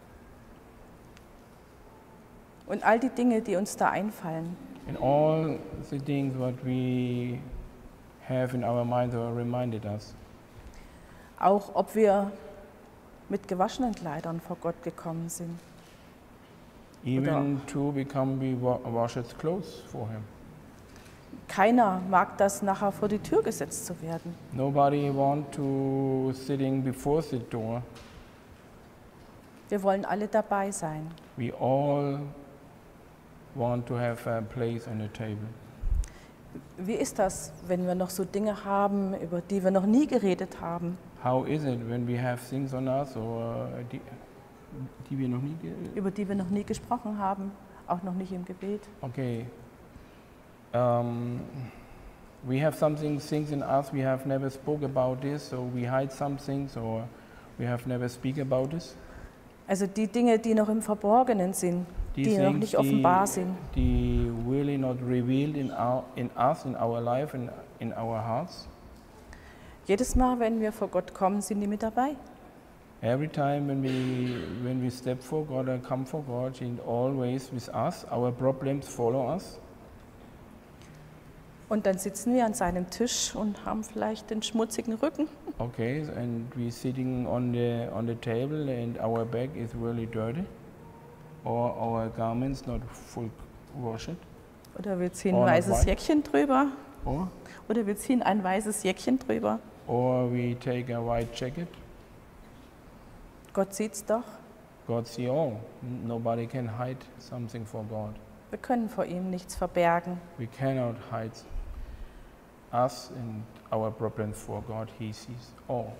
Speaker 2: Und all die Dinge, die uns da einfallen,
Speaker 1: And all the things what we have in our minds are reminded us.
Speaker 2: auch ob wir mit gewaschenen Kleidern vor Gott gekommen sind.
Speaker 1: Even to become we wa- wash his clothes for him.
Speaker 2: Keiner mag das, nachher vor die Tür gesetzt zu werden.
Speaker 1: Nobody want to sitting before the door.
Speaker 2: Wir wollen alle dabei sein.
Speaker 1: We all want to have a place on the table.
Speaker 2: Wie ist das, wenn wir noch so Dinge haben, über die wir noch nie geredet haben,
Speaker 1: How is it when we have things on us or die, die wir noch nie ge-
Speaker 2: über die wir noch nie gesprochen haben, auch noch nicht im Gebet?
Speaker 1: Okay. Um, we have something things in us we have never spoke about this, so we hide some things or we have never speak about this.
Speaker 2: Also die Dinge, die noch im Verborgenen sind,
Speaker 1: Die
Speaker 2: die noch
Speaker 1: things
Speaker 2: nicht offenbar
Speaker 1: die,
Speaker 2: sind.
Speaker 1: die really not revealed in our in us in our life in in our hearts.
Speaker 2: Jedes Mal, wenn wir vor Gott kommen, sind die mit dabei.
Speaker 1: Every time when we when we step for God and come for God, He always with us. Our problems follow us.
Speaker 2: Und dann sitzen wir an seinem Tisch und haben vielleicht den schmutzigen Rücken.
Speaker 1: Okay, and we sitting on the on the table and our back is really dirty, or our garments not full washed,
Speaker 2: Oder wir ziehen
Speaker 1: Oh,
Speaker 2: ein
Speaker 1: not
Speaker 2: weißes
Speaker 1: white.
Speaker 2: Jäckchen drüber.
Speaker 1: or
Speaker 2: Oder wir ziehen ein weißes Jäckchen drüber.
Speaker 1: or we take a white jacket.
Speaker 2: Gott sieht's doch.
Speaker 1: God see all. Nobody can hide something for God.
Speaker 2: Wir können vor ihm nichts verbergen.
Speaker 1: We cannot hide us and our problems for God. He sees all.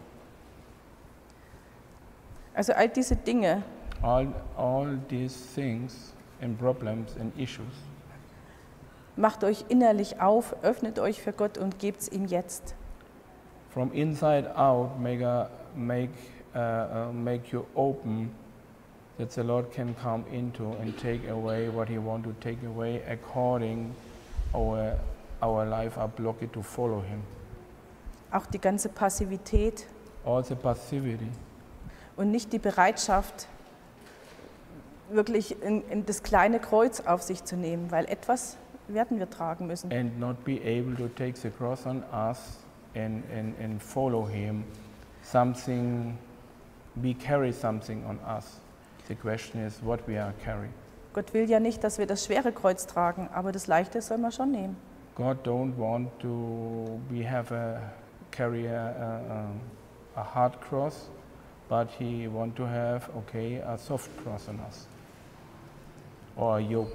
Speaker 2: Also all diese Dinge,
Speaker 1: All, all these things and problems and issues.
Speaker 2: macht euch innerlich auf, öffnet euch für Gott und gebt's ihm jetzt.
Speaker 1: From inside out, make, a, make, uh, uh, make you open that the Lord can come into and take away what He want to take away according our, our life are blocked to follow Him.
Speaker 2: Auch die ganze Passivität
Speaker 1: All the passivity
Speaker 2: und nicht die Bereitschaft, wirklich in, in das kleine Kreuz auf sich zu nehmen, weil etwas werden wir tragen müssen.
Speaker 1: and not be able to take the cross on us and, and, and follow Him. Something, we carry something on us. The question is what we are carrying.
Speaker 2: Gott will ja nicht, dass wir das schwere Kreuz tragen, aber das leichte soll man schon nehmen.
Speaker 1: God don't want to we have a carry a, a, a hard cross, but He want to have okay a soft cross on us or a yoke.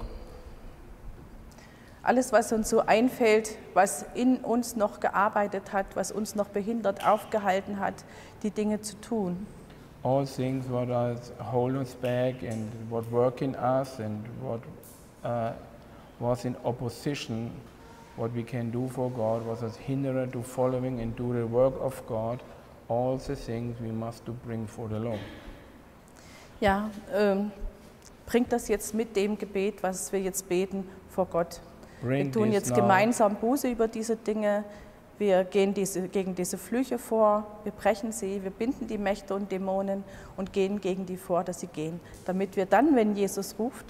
Speaker 2: Alles, was uns so einfällt, was in uns noch gearbeitet hat, was uns noch behindert, aufgehalten hat, die Dinge zu tun.
Speaker 1: All things what us hold us back and what work in us and what uh, was in opposition, what we can do for God, was us hindered to following and do the work of God. All the things we must to bring for the Lord.
Speaker 2: Ja, ähm, bringt das jetzt mit dem Gebet, was wir jetzt beten, vor Gott. Wir
Speaker 1: Bring
Speaker 2: tun
Speaker 1: this
Speaker 2: jetzt
Speaker 1: now.
Speaker 2: gemeinsam Buße über diese Dinge. Wir gehen diese, gegen diese Flüche vor, wir brechen sie, wir binden die Mächte und Dämonen und gehen gegen die vor, dass sie gehen, damit wir dann, wenn Jesus ruft,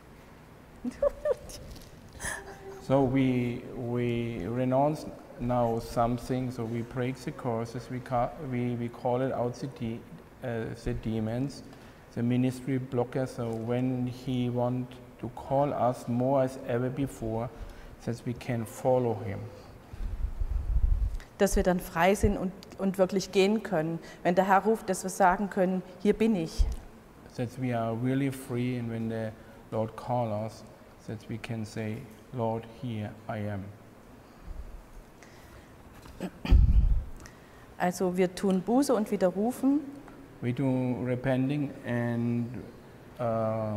Speaker 1: So we we renounce now something. So we break the curses. We ca- we we call it out the de- uh, the demons, the ministry blockers. So when He want to call us more as ever before, that we can follow Him.
Speaker 2: dass wir dann frei sind und, und wirklich gehen können. Wenn der Herr ruft, dass wir sagen können, hier bin ich.
Speaker 1: That we are really free, and when the Lord call us, that we can say, Lord, here I am.
Speaker 2: Also wir tun Buße und widerrufen.
Speaker 1: We do repenting and uh,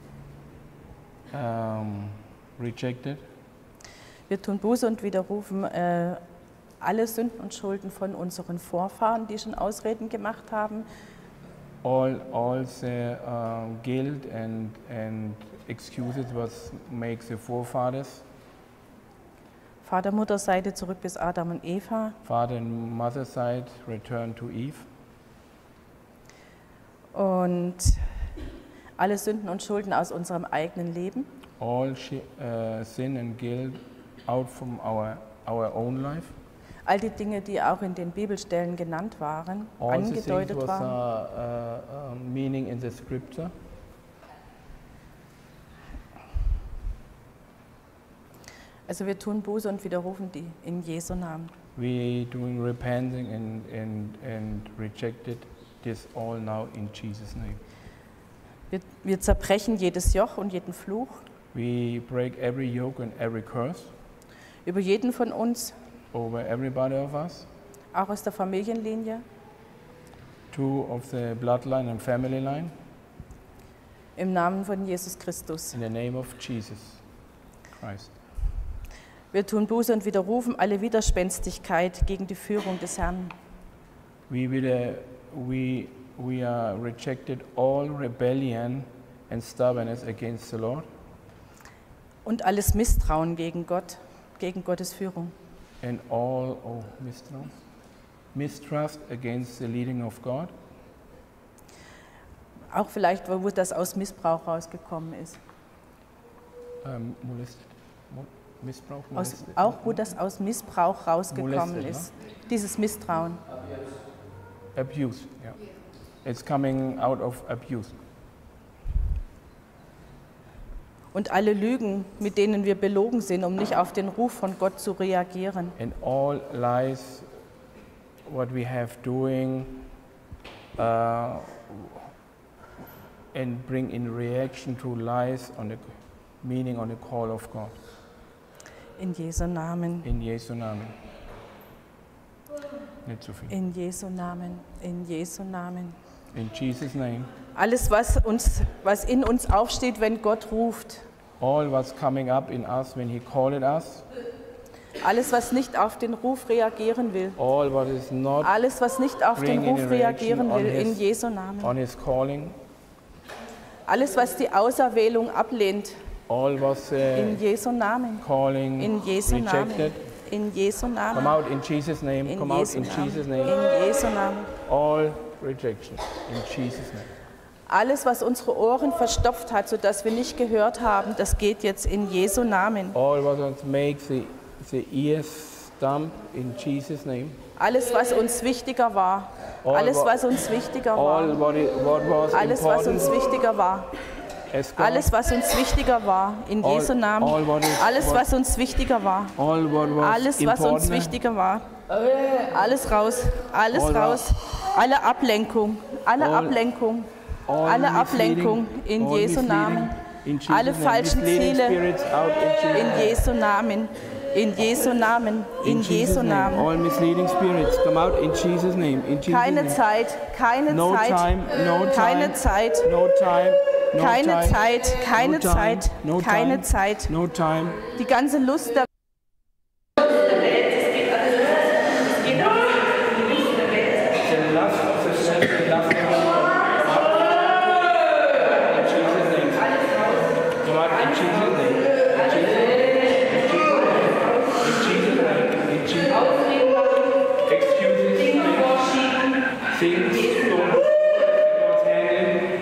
Speaker 1: um, rejected.
Speaker 2: Wir tun Buße und widerrufen äh, alle Sünden und Schulden von unseren Vorfahren, die schon Ausreden gemacht haben.
Speaker 1: All, all the uh, guilt and, and excuses was makes the forefathers,
Speaker 2: Vater, Mutter, Seite zurück bis Adam und Eva.
Speaker 1: father and mother side, return to Eve.
Speaker 2: Und alle Sünden und Schulden aus unserem eigenen Leben.
Speaker 1: All shi- uh, sin and guilt out from our, our own life.
Speaker 2: All die Dinge, die auch in den Bibelstellen genannt waren,
Speaker 1: All the things
Speaker 2: angedeutet
Speaker 1: was
Speaker 2: waren.
Speaker 1: uh, uh, uh, meaning in the scripture.
Speaker 2: Also wir tun Buße und widerrufen die in Jesu Namen.
Speaker 1: We doing repenting and, and, and rejected this all now in Jesus' name.
Speaker 2: Wir, wir zerbrechen jedes Joch und jeden Fluch
Speaker 1: We break every yoke and every curse
Speaker 2: über jeden von uns,
Speaker 1: over everybody of us,
Speaker 2: auch aus der Familienlinie,
Speaker 1: two of the bloodline and family line,
Speaker 2: im Namen von Jesus Christus.
Speaker 1: in the name of Jesus Christ.
Speaker 2: Wir tun Buße und widerrufen alle Widerspenstigkeit gegen die Führung des Herrn.
Speaker 1: We, will, uh, we, we are rejected all rebellion and stubbornness against the Lord,
Speaker 2: Und alles Misstrauen gegen Gott, gegen Gottes Führung.
Speaker 1: and all oh, mistrust, mistrust against the leading of God.
Speaker 2: Auch vielleicht, wo das aus Missbrauch rausgekommen ist.
Speaker 1: Um, molested, mo- Missbrauch,
Speaker 2: Aus,
Speaker 1: molested.
Speaker 2: auch wo das aus Missbrauch rausgekommen
Speaker 1: Molested,
Speaker 2: ist. Dieses Misstrauen.
Speaker 1: Abuse, yeah. It's coming out of abuse.
Speaker 2: Und alle Lügen, mit denen wir belogen sind, um nicht auf den Ruf von Gott zu reagieren.
Speaker 1: And all lies, what we have doing, uh, and bring in reaction to lies on the meaning on the call of God.
Speaker 2: In Jesu Namen.
Speaker 1: In Jesu Namen. Nicht zu viel.
Speaker 2: In Jesu Namen. In Jesu Namen.
Speaker 1: In Jesus' name.
Speaker 2: Alles, was, uns, was in uns aufsteht, wenn Gott ruft.
Speaker 1: All what's coming up in us when He called us,
Speaker 2: Alles, was nicht auf den Ruf reagieren will.
Speaker 1: all what is not
Speaker 2: Alles, was nicht auf den
Speaker 1: bring in
Speaker 2: Ruf
Speaker 1: reaction
Speaker 2: reagieren
Speaker 1: on
Speaker 2: will, in
Speaker 1: his,
Speaker 2: Jesu Namen.
Speaker 1: on His calling,
Speaker 2: Alles, was die Auserwählung ablehnt,
Speaker 1: all was
Speaker 2: in
Speaker 1: uh,
Speaker 2: Jesu Namen.
Speaker 1: calling
Speaker 2: In Jesu Namen.
Speaker 1: rejected,
Speaker 2: In Jesu
Speaker 1: come
Speaker 2: Namen.
Speaker 1: out in Jesus' name,
Speaker 2: In
Speaker 1: come out
Speaker 2: Jesu
Speaker 1: in Jesus'
Speaker 2: Namen.
Speaker 1: name.
Speaker 2: In Jesu Namen.
Speaker 1: All rejection in Jesus' name.
Speaker 2: Alles, was unsere Ohren verstopft hat, sodass wir nicht gehört haben, das geht jetzt in Jesu Namen.
Speaker 1: All what makes the, the ears stump in Jesus' name.
Speaker 2: Alles, was uns wichtiger war.
Speaker 1: All
Speaker 2: Alles,
Speaker 1: what-
Speaker 2: was uns wichtiger
Speaker 1: All
Speaker 2: war.
Speaker 1: what, it, what was
Speaker 2: Alles, was uns
Speaker 1: important
Speaker 2: wichtiger war.
Speaker 1: as God.
Speaker 2: Alles, was uns wichtiger war. In
Speaker 1: All-
Speaker 2: Jesu Namen.
Speaker 1: all what is-
Speaker 2: Alles,
Speaker 1: what-
Speaker 2: was uns wichtiger war.
Speaker 1: All what was
Speaker 2: Alles, was uns
Speaker 1: important.
Speaker 2: wichtiger war. Alles raus. Alles
Speaker 1: All
Speaker 2: raus. Alle Ablenkung. Alle
Speaker 1: All-
Speaker 2: Ablenkung.
Speaker 1: all
Speaker 2: Alle
Speaker 1: misleading-
Speaker 2: Ablenkung in
Speaker 1: all
Speaker 2: Jesu
Speaker 1: misleading
Speaker 2: Namen.
Speaker 1: in Jesus'
Speaker 2: Alle
Speaker 1: name.
Speaker 2: falschen
Speaker 1: Misleading
Speaker 2: Ziele
Speaker 1: spirits out in Jesus'
Speaker 2: in
Speaker 1: name.
Speaker 2: Jesu Namen. In Jesu Namen. In
Speaker 1: Jesus'
Speaker 2: Jesu
Speaker 1: name.
Speaker 2: Namen.
Speaker 1: All misleading spirits come out in Jesus' name. In Jesus'
Speaker 2: Keine
Speaker 1: name.
Speaker 2: Zeit. Keine
Speaker 1: No
Speaker 2: Zeit.
Speaker 1: time, no time.
Speaker 2: Keine Zeit.
Speaker 1: No time. No
Speaker 2: Keine
Speaker 1: time.
Speaker 2: Zeit. Keine
Speaker 1: No time.
Speaker 2: Zeit.
Speaker 1: No
Speaker 2: Keine
Speaker 1: time.
Speaker 2: Zeit.
Speaker 1: No time.
Speaker 2: Die ganze Lust der
Speaker 1: The lust of the flesh, the lust of the in Jesus' name. Come out in Jesus' name. In Jesus' name. In Jesus' name. In Jesus' name. Excuses, things, don't God's hand in.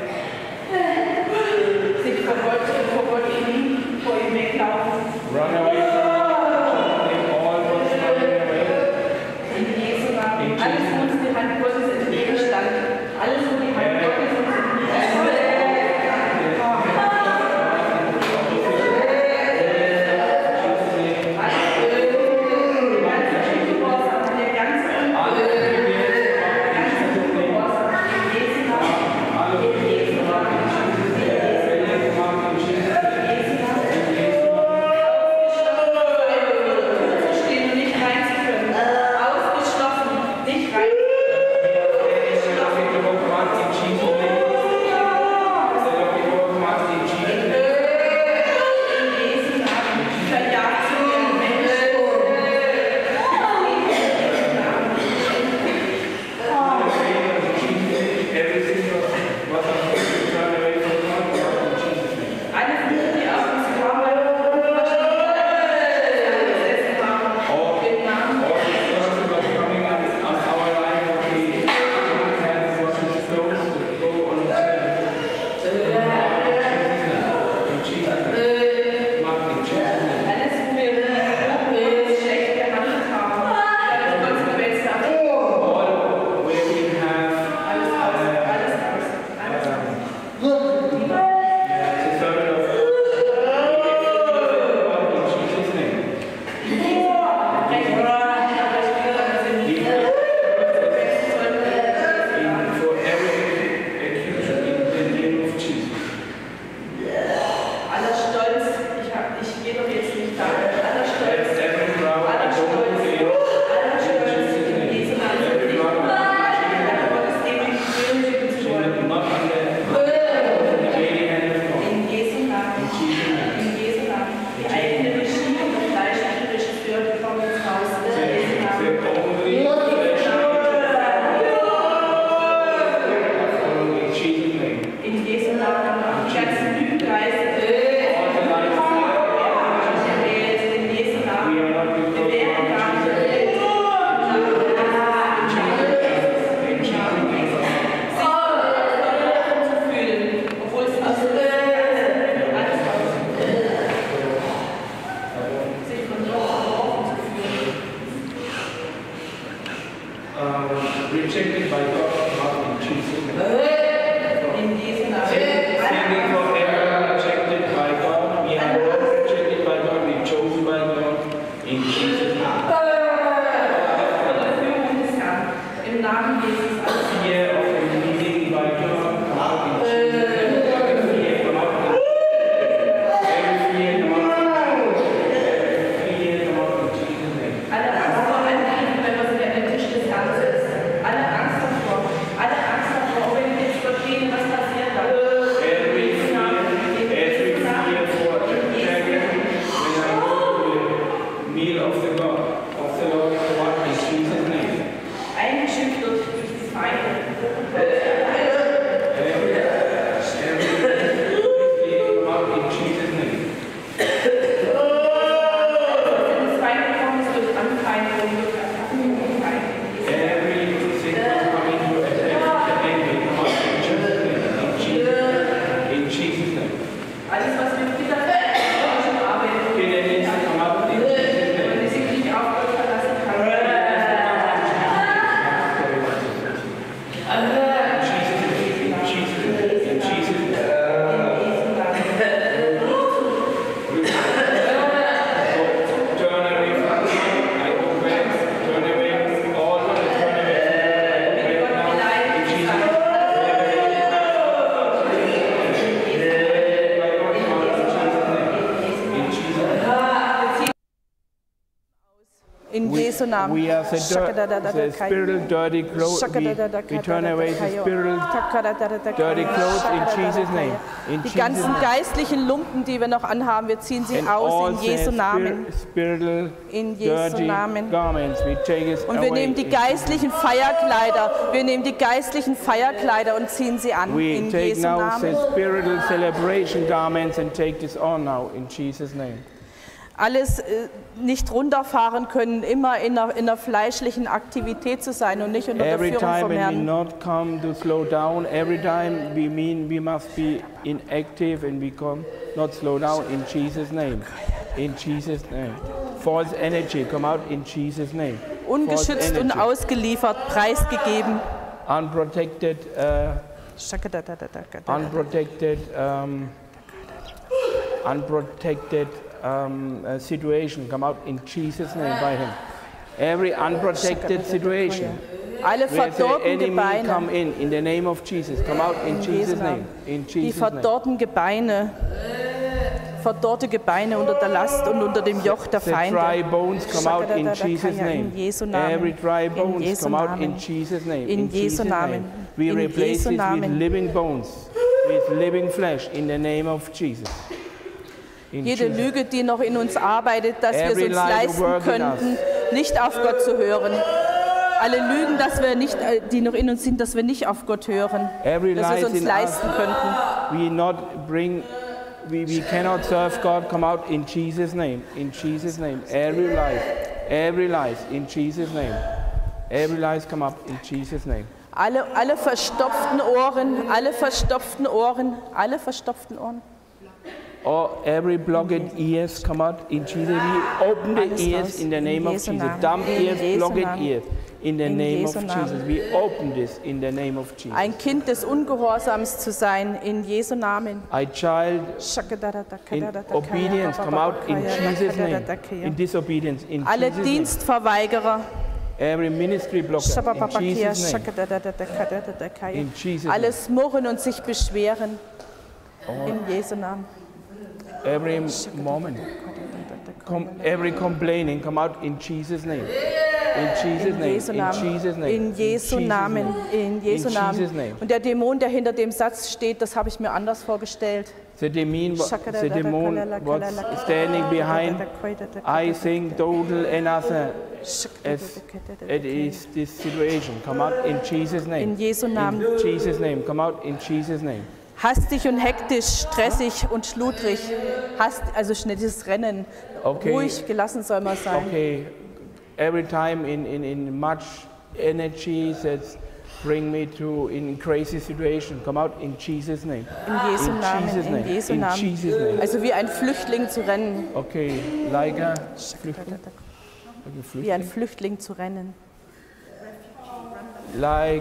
Speaker 2: sich vor Gott, vor Gott in, vor ihm weglaufen.
Speaker 1: Run away from it. All what's running away.
Speaker 2: In Jesu Namen. Alles, wo uns die Hand Gottes entgegenstand. Alles, wo die Hand Gottes uns entgegenstand. Alles, was mit Kindern arbeitet,
Speaker 1: Kinderdienst, come out in Jesus' name.
Speaker 2: wenn sie sich nicht auf Gott verlassen kann. In Jesu Namen.
Speaker 1: We are the, dirt, the spiritual dirty clothes. We, we turn away the spiritual dirty clothes in Jesus' name. In
Speaker 2: Die
Speaker 1: Jesus'
Speaker 2: ganzen
Speaker 1: name.
Speaker 2: geistlichen Lumpen, die wir noch anhaben, wir ziehen sie
Speaker 1: And
Speaker 2: aus
Speaker 1: all
Speaker 2: in
Speaker 1: the
Speaker 2: Jesu Namen.
Speaker 1: spir- spiritual
Speaker 2: In Jesu
Speaker 1: dirty
Speaker 2: Namen.
Speaker 1: garments, we take it
Speaker 2: Und wir
Speaker 1: away.
Speaker 2: nehmen die
Speaker 1: in
Speaker 2: geistlichen Feierkleider, wir nehmen die geistlichen Feierkleider und ziehen sie an
Speaker 1: We
Speaker 2: in
Speaker 1: take
Speaker 2: Jesu
Speaker 1: now the
Speaker 2: Namen.
Speaker 1: spiritual celebration garments and take this on now in Jesus' name.
Speaker 2: Alles äh, nicht runterfahren können, immer in einer, in einer fleischlichen Aktivität zu sein und nicht unter der
Speaker 1: Every
Speaker 2: Führung
Speaker 1: time
Speaker 2: vom
Speaker 1: when we
Speaker 2: Herrn.
Speaker 1: not come to slow down, every time we mean we must be inactive and we come not slow down in Jesus' name. In Jesus' name. False energy come out in Jesus' name.
Speaker 2: Ungeschützt
Speaker 1: False
Speaker 2: und
Speaker 1: energy.
Speaker 2: ausgeliefert, preisgegeben.
Speaker 1: Unprotected, uh, unprotected, um, unprotected um, uh, situation come out in Jesus' name by Him. Every unprotected situation
Speaker 2: Alle
Speaker 1: where the
Speaker 2: verdorrten
Speaker 1: enemy come
Speaker 2: Gebeine,
Speaker 1: in, in the name of Jesus, come out in
Speaker 2: In
Speaker 1: Jesus'
Speaker 2: Jesu
Speaker 1: name. In
Speaker 2: die
Speaker 1: Jesus' name.
Speaker 2: verdorrten Gebeine, verdorrte Gebeine unter der Last und unter dem Joch der
Speaker 1: The dry
Speaker 2: Feinde.
Speaker 1: bones come out in Jesus' name.
Speaker 2: In Jesu Namen.
Speaker 1: Every dry
Speaker 2: In
Speaker 1: bones
Speaker 2: Jesu
Speaker 1: come out
Speaker 2: Namen.
Speaker 1: in Jesus' name.
Speaker 2: In Jesu
Speaker 1: Jesus'
Speaker 2: Namen.
Speaker 1: name. We
Speaker 2: In
Speaker 1: replace
Speaker 2: Jesu
Speaker 1: it with
Speaker 2: Namen.
Speaker 1: living bones, with living flesh in the name of Jesus. In
Speaker 2: Jede
Speaker 1: Jesus.
Speaker 2: Lüge, die noch in uns arbeitet, dass wir es
Speaker 1: Every
Speaker 2: uns
Speaker 1: lie to
Speaker 2: leisten
Speaker 1: work in
Speaker 2: könnten, nicht auf Gott zu hören. Alle Lügen, dass wir nicht, äh, die noch in uns sind, dass wir nicht auf Gott hören,
Speaker 1: Every
Speaker 2: dass wir es
Speaker 1: lies
Speaker 2: uns
Speaker 1: in
Speaker 2: leisten
Speaker 1: us,
Speaker 2: könnten.
Speaker 1: we not bring, we, we cannot serve God, come out in Jesus' name. In Jesus' name. Every lie, every lies in Jesus' name. Every lies come up in Jesus' name.
Speaker 2: Alle, alle verstopften Ohren, alle verstopften Ohren, alle verstopften Ohren.
Speaker 1: Or every blocked ears come out in Jesus. We open the
Speaker 2: Alles
Speaker 1: ears
Speaker 2: raus.
Speaker 1: in the name
Speaker 2: In
Speaker 1: of
Speaker 2: Jesu
Speaker 1: Jesus.
Speaker 2: Namen.
Speaker 1: Dumb
Speaker 2: In
Speaker 1: ears,
Speaker 2: Jesu
Speaker 1: blocked
Speaker 2: Namen.
Speaker 1: ears in the
Speaker 2: In
Speaker 1: name
Speaker 2: Jesu
Speaker 1: of
Speaker 2: Namen.
Speaker 1: Jesus. We open this in the name of Jesus.
Speaker 2: Ein Kind des Ungehorsams zu sein, in Jesu Namen.
Speaker 1: A child in obedience come out in Jesus' name. In disobedience in
Speaker 2: Alle
Speaker 1: Jesus' name.
Speaker 2: Dienstverweigerer,
Speaker 1: Every ministry blocker in Jesus' name. In Jesus' name.
Speaker 2: alles murren und sich beschweren, in Jesu Namen.
Speaker 1: Every moment, com every complaining come out in Jesus' name. In Jesus'
Speaker 2: In
Speaker 1: name.
Speaker 2: Jesu
Speaker 1: In
Speaker 2: Namen.
Speaker 1: Jesus' name.
Speaker 2: In Jesu
Speaker 1: Jesus'
Speaker 2: Namen.
Speaker 1: name.
Speaker 2: In Jesu
Speaker 1: In Jesus'
Speaker 2: Namen.
Speaker 1: name.
Speaker 2: Und der Dämon, der hinter dem Satz steht, das habe ich mir anders vorgestellt.
Speaker 1: The demon, the demon what's standing behind, I think total another as it is this situation. Come out in Jesus' name.
Speaker 2: In Jesu Namen.
Speaker 1: In Jesus' name. Come out in Jesus' name.
Speaker 2: Hastig und hektisch, stressig und schludrig. Hast, also schnell dieses Rennen.
Speaker 1: Okay.
Speaker 2: Ruhig, gelassen soll man sein.
Speaker 1: Okay, every time in, in, in much energy that's bring me to in crazy situation. Come out in Jesus' name.
Speaker 2: In Jesu
Speaker 1: In
Speaker 2: Namen.
Speaker 1: Jesus'
Speaker 2: In
Speaker 1: name.
Speaker 2: Jesu
Speaker 1: In
Speaker 2: Namen.
Speaker 1: Jesus' name.
Speaker 2: Also wie ein Flüchtling zu rennen.
Speaker 1: Okay, like a Flüchtling. Like a
Speaker 2: Wie ein
Speaker 1: Flüchtling.
Speaker 2: Flüchtling zu rennen.
Speaker 1: Like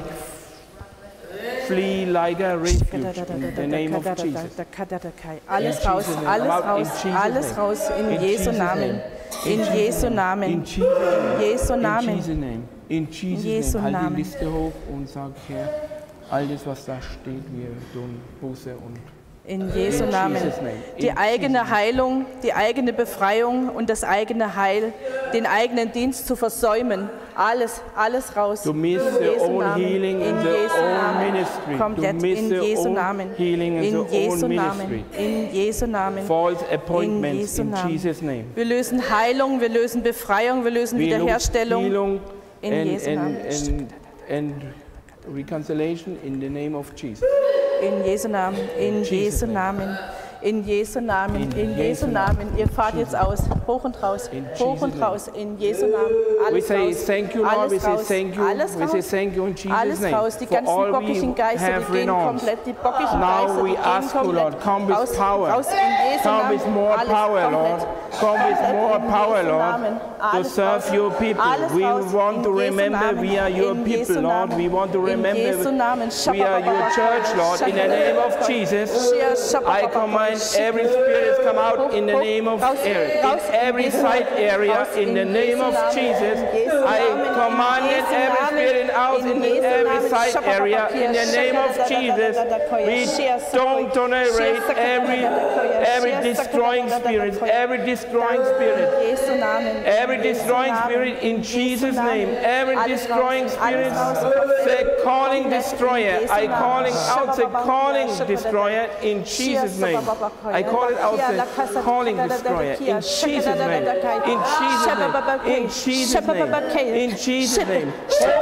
Speaker 1: flee like a refuge in the name of Jesus.
Speaker 2: Alles
Speaker 1: In
Speaker 2: raus,
Speaker 1: Jesus' name.
Speaker 2: alles
Speaker 1: Come out in
Speaker 2: raus,
Speaker 1: Jesus'
Speaker 2: alles
Speaker 1: name.
Speaker 2: raus in
Speaker 1: In
Speaker 2: Jesu
Speaker 1: Jesus'
Speaker 2: Namen.
Speaker 1: name.
Speaker 2: In
Speaker 1: Jesus'
Speaker 2: Jesu
Speaker 1: name.
Speaker 2: Namen.
Speaker 1: In Jesus' name.
Speaker 2: In Jesu
Speaker 1: In
Speaker 2: Namen.
Speaker 1: Jesus' name. In Jesus'
Speaker 2: Jesu
Speaker 1: name. Halt
Speaker 2: Namen.
Speaker 1: die Liste hoch und sag, Herr, all das, was da steht, wir tun Buße und
Speaker 2: In Jesu
Speaker 1: In
Speaker 2: Namen.
Speaker 1: Jesus' name.
Speaker 2: Die
Speaker 1: In
Speaker 2: eigene
Speaker 1: Jesus' name.
Speaker 2: Heilung, die eigene Befreiung und das eigene Heil, den eigenen Dienst zu versäumen. Alles, alles raus.
Speaker 1: To miss
Speaker 2: In
Speaker 1: the
Speaker 2: Jesu
Speaker 1: own
Speaker 2: Namen.
Speaker 1: healing in
Speaker 2: In
Speaker 1: the
Speaker 2: Jesu
Speaker 1: own
Speaker 2: Namen.
Speaker 1: ministry. To
Speaker 2: Komplett
Speaker 1: miss
Speaker 2: in
Speaker 1: the
Speaker 2: Jesu
Speaker 1: own
Speaker 2: Namen.
Speaker 1: healing in
Speaker 2: In
Speaker 1: the
Speaker 2: Jesu
Speaker 1: own
Speaker 2: Namen.
Speaker 1: ministry.
Speaker 2: In Jesu Namen.
Speaker 1: False
Speaker 2: In
Speaker 1: appointments
Speaker 2: Jesu
Speaker 1: in
Speaker 2: Namen.
Speaker 1: Jesus' name.
Speaker 2: Wir lösen Heilung, wir lösen Befreiung, wir lösen
Speaker 1: We lose
Speaker 2: Wiederherstellung.
Speaker 1: healing
Speaker 2: in
Speaker 1: and,
Speaker 2: Jesu
Speaker 1: and,
Speaker 2: Namen.
Speaker 1: and, and reconciliation in the name of Jesus.
Speaker 2: In Jesu Namen. In
Speaker 1: Jesus'
Speaker 2: Jesu
Speaker 1: name.
Speaker 2: Namen. In Jesu Namen,
Speaker 1: In
Speaker 2: in Jesu
Speaker 1: Jesu
Speaker 2: Namen. Ihr fahrt jetzt aus, hoch und raus,
Speaker 1: In
Speaker 2: hoch
Speaker 1: Jesus'
Speaker 2: und
Speaker 1: name.
Speaker 2: raus, in Jesu Namen.
Speaker 1: We
Speaker 2: Alles
Speaker 1: say
Speaker 2: raus,
Speaker 1: thank you, Lord.
Speaker 2: alles
Speaker 1: We say
Speaker 2: raus,
Speaker 1: thank you.
Speaker 2: alles
Speaker 1: We say
Speaker 2: raus,
Speaker 1: thank you in Jesus'
Speaker 2: alles
Speaker 1: name
Speaker 2: raus. Die
Speaker 1: for
Speaker 2: ganzen
Speaker 1: all
Speaker 2: bockischen
Speaker 1: we
Speaker 2: Geister,
Speaker 1: have
Speaker 2: die gehen
Speaker 1: renounced.
Speaker 2: komplett, die bockischen
Speaker 1: Now
Speaker 2: Geister,
Speaker 1: we
Speaker 2: die gehen
Speaker 1: ask you,
Speaker 2: komplett
Speaker 1: Lord, come with
Speaker 2: raus,
Speaker 1: power.
Speaker 2: raus in Jesu
Speaker 1: Come
Speaker 2: Namen.
Speaker 1: with more
Speaker 2: Alles
Speaker 1: power,
Speaker 2: komplett,
Speaker 1: Lord. Come with
Speaker 2: komplett
Speaker 1: more
Speaker 2: in
Speaker 1: power,
Speaker 2: Jesu
Speaker 1: Lord,
Speaker 2: Namen.
Speaker 1: to
Speaker 2: Alles
Speaker 1: serve
Speaker 2: raus,
Speaker 1: your people.
Speaker 2: alles
Speaker 1: We
Speaker 2: raus
Speaker 1: want
Speaker 2: in
Speaker 1: to
Speaker 2: Jesu
Speaker 1: remember
Speaker 2: Namen,
Speaker 1: we are your
Speaker 2: in
Speaker 1: people,
Speaker 2: Jesu
Speaker 1: Lord.
Speaker 2: Namen,
Speaker 1: We want to
Speaker 2: in
Speaker 1: remember
Speaker 2: Jesu Namen.
Speaker 1: we are your church, Lord. In the name of Jesus, I command every spirit come out in the name of Eric. In every side area, in the name of Jesus, I commanded every spirit out in every side area. In the name of Jesus, we don't tolerate every every destroying spirit, every destroying spirit, every destroying spirit in Jesus' name, every destroying spirit, the calling destroyer. I calling out the calling destroyer in Jesus' name. I call it out the calling destroyer in Jesus' name. In Jesus' name. In Jesus' name. In Jesus' name.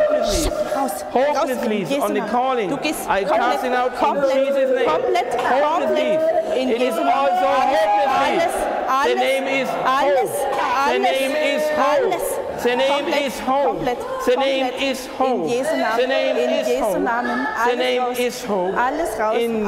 Speaker 1: Hopelessly on the calling. I cast it out in Jesus' name. Hopelessly. It is also hopelessly. The name is hope. The name is hope. The name is hope. The name is hope. The name is hope. The name is hope. In,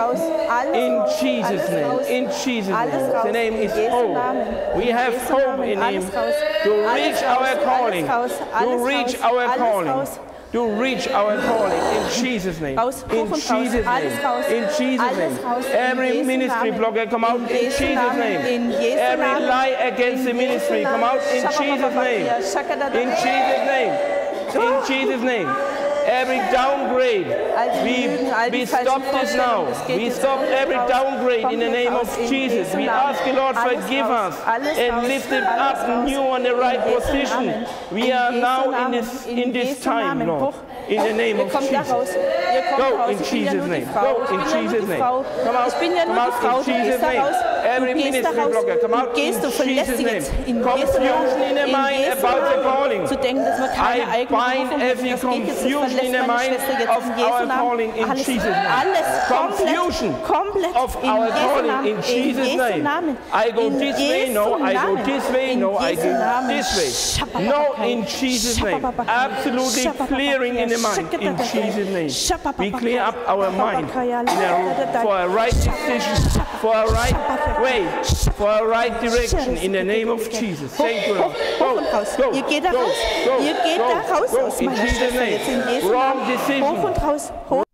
Speaker 1: in Jesus' name. In Jesus' name. The name is hope. We have hope in Him to reach our calling. To reach our calling. To reach our calling in Jesus' name. In Jesus' name. In Jesus' name. Every ministry blogger come out in Jesus' name. Every lie against the ministry come out in Jesus' name. In Jesus' name. In Jesus' name. Every downgrade, we, we stop this now. We stop every downgrade in the name of Jesus. We ask you, Lord, forgive us and lift it up new on the right position. We are now in this in this time, Lord. In the name of Jesus. Go in Jesus' name. Go in Jesus' name. Come out, come out in Jesus' name. Every ministry blogger, come out in Jesus' name. Confusion in the mind about the calling. I bind every confusion in the mind of our calling in Jesus' name. Confusion of our calling in Jesus' name. I go this way, no, I go this way, no, I go this way. No, in Jesus' name. Absolutely clearing in the mind in Jesus' name. We clear up our mind in a, for a right decision, for a right way, for a right direction in the name of Jesus. Thank you, Lord. Go, go,
Speaker 2: Ihr geht da
Speaker 1: go,
Speaker 2: raus.
Speaker 1: go,
Speaker 2: Ihr geht
Speaker 1: go,
Speaker 2: da raus
Speaker 1: go,
Speaker 2: aus
Speaker 1: in
Speaker 2: meiner
Speaker 1: Jesus'
Speaker 2: Schwester jetzt in
Speaker 1: name.
Speaker 2: Jesu
Speaker 1: Wrong
Speaker 2: Namen.
Speaker 1: decision.
Speaker 2: Hoch und raus. Hoch.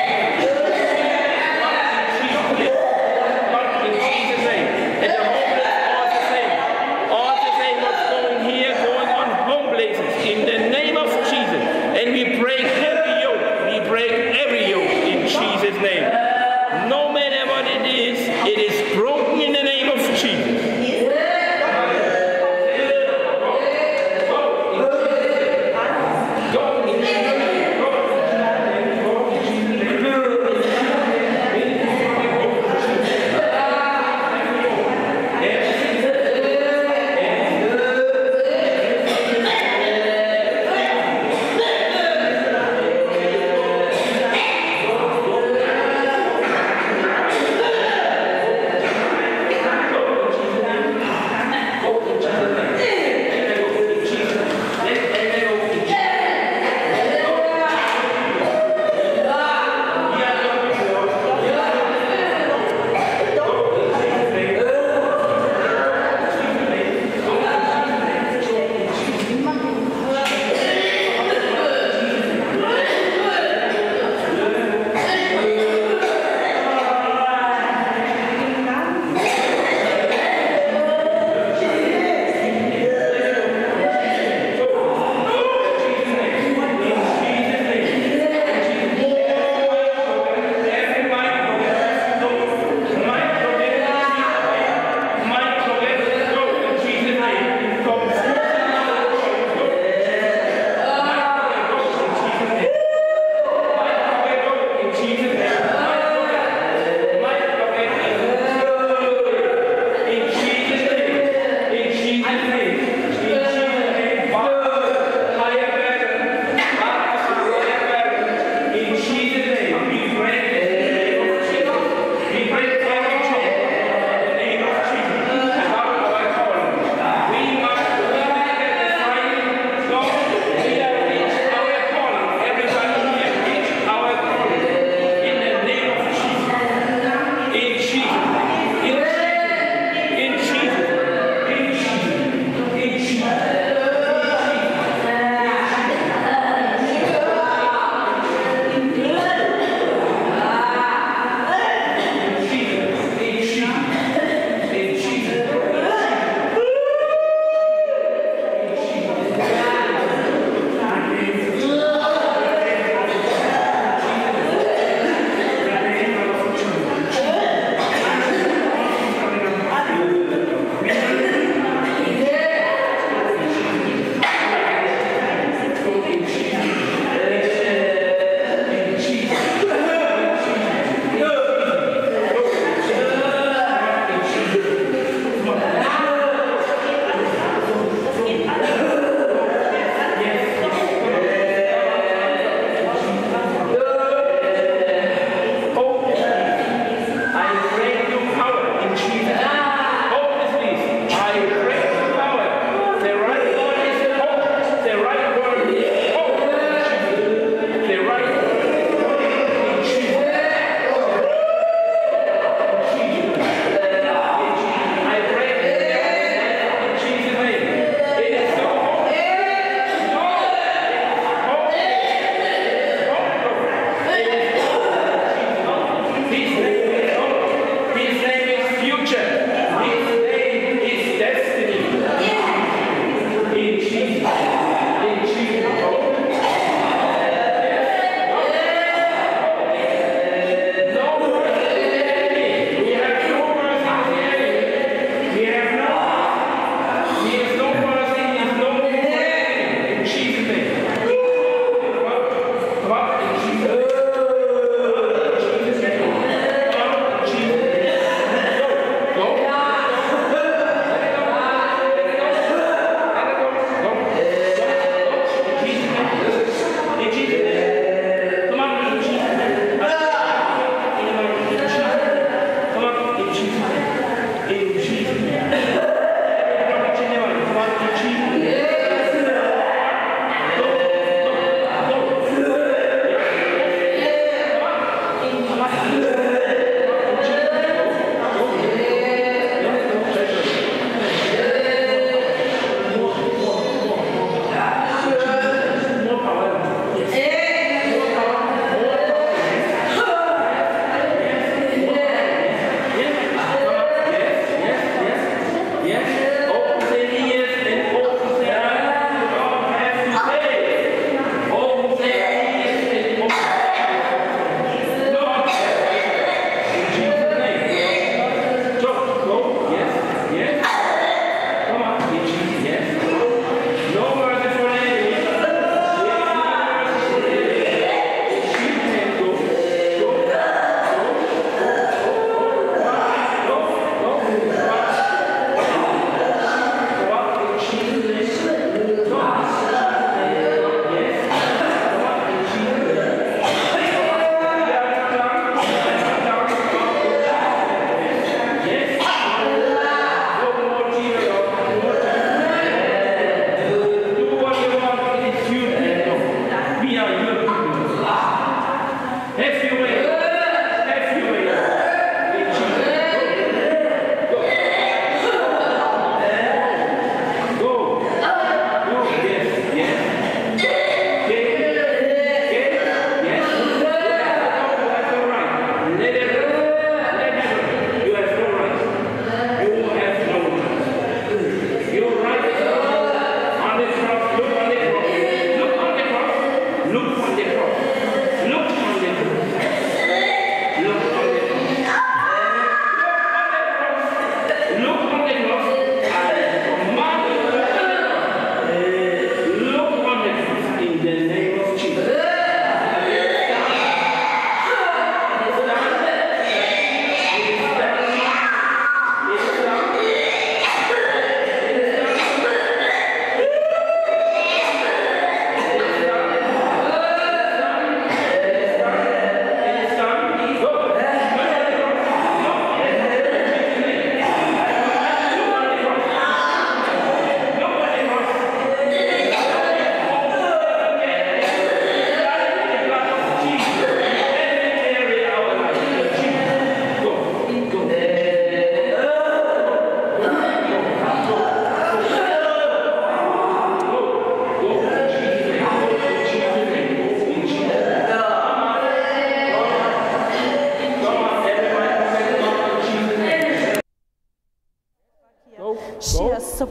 Speaker 1: In Jesus' name.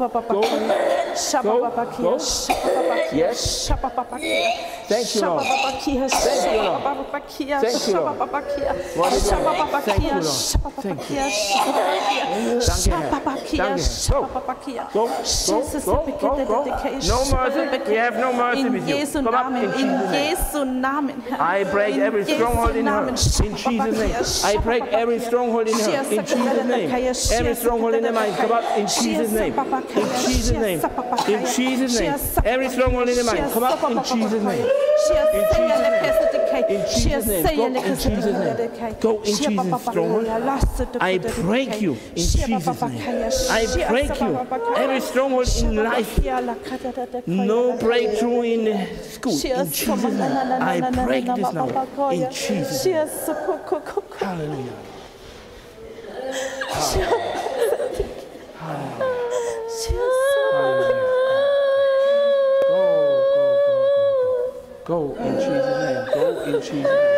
Speaker 1: Go. Yes. Thank you, Lord. Thank you, Lord. Thank you, Lord. What is it? Thank you, Lord. Thank you. Danke, Herr. Danke. Go. Go. Go. Go. Go. No mercy. We have no mercy with you.
Speaker 2: Jesu
Speaker 1: Come up
Speaker 2: Namen,
Speaker 1: in
Speaker 2: in
Speaker 1: Jesus' name.
Speaker 2: Jesu Namen, Herr.
Speaker 1: I break every
Speaker 2: In Jesu
Speaker 1: stronghold in her.
Speaker 2: Namen.
Speaker 1: In Jesus' name. I break every stronghold in her. In Jesus' name. Every stronghold in the mind. Come up in Jesus' name. In Jesus' name. In Jesus' name. Every stronghold in the mind. Come up in Jesus' name. In Jesus' name. In Jesus' name. Go in Jesus' name. Go in Jesus' stronghold. I break you in Jesus' name. I break you. Every stronghold in life. No breakthrough in school. In Jesus' name. I break this now. In Jesus' name. Hallelujah. Hallelujah. Go, go, go, go. Go in Jesus' name. Go in Jesus' name. Go in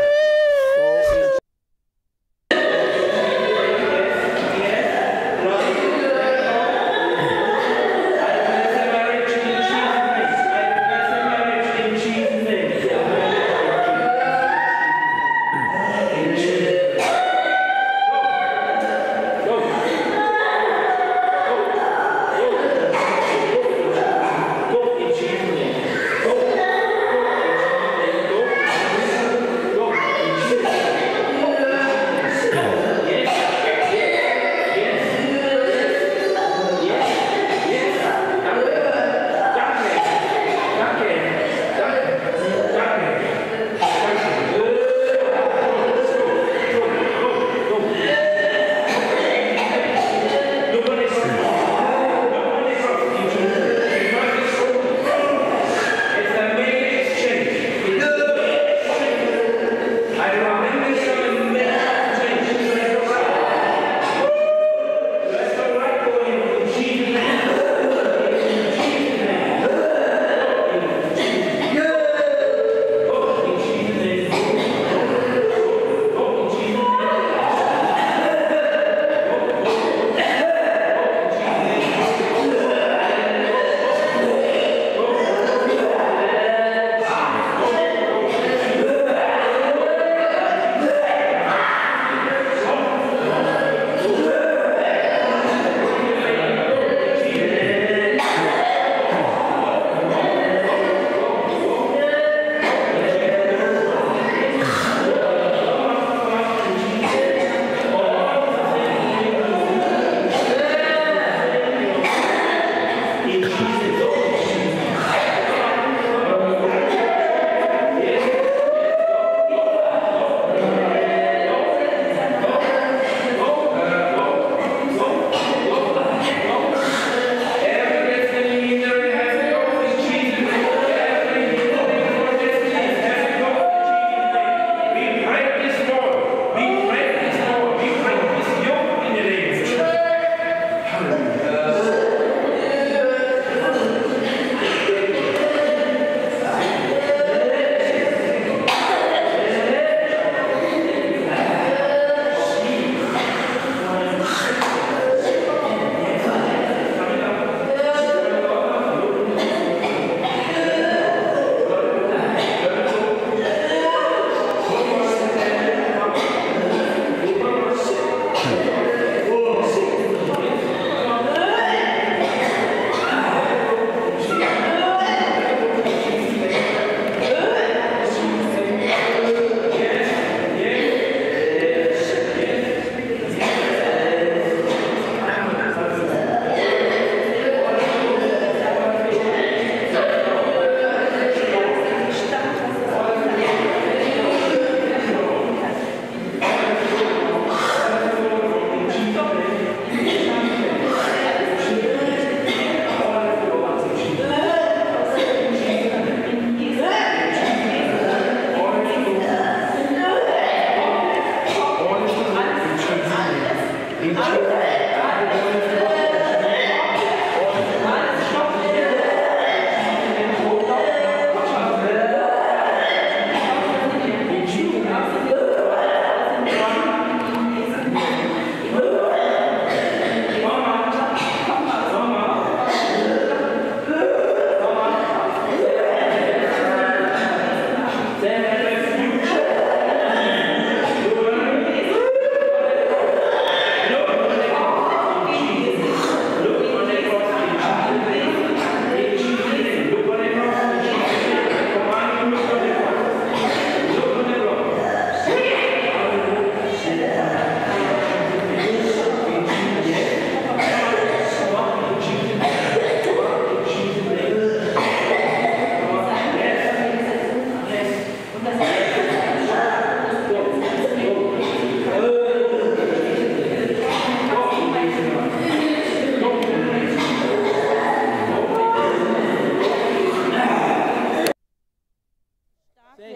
Speaker 1: Go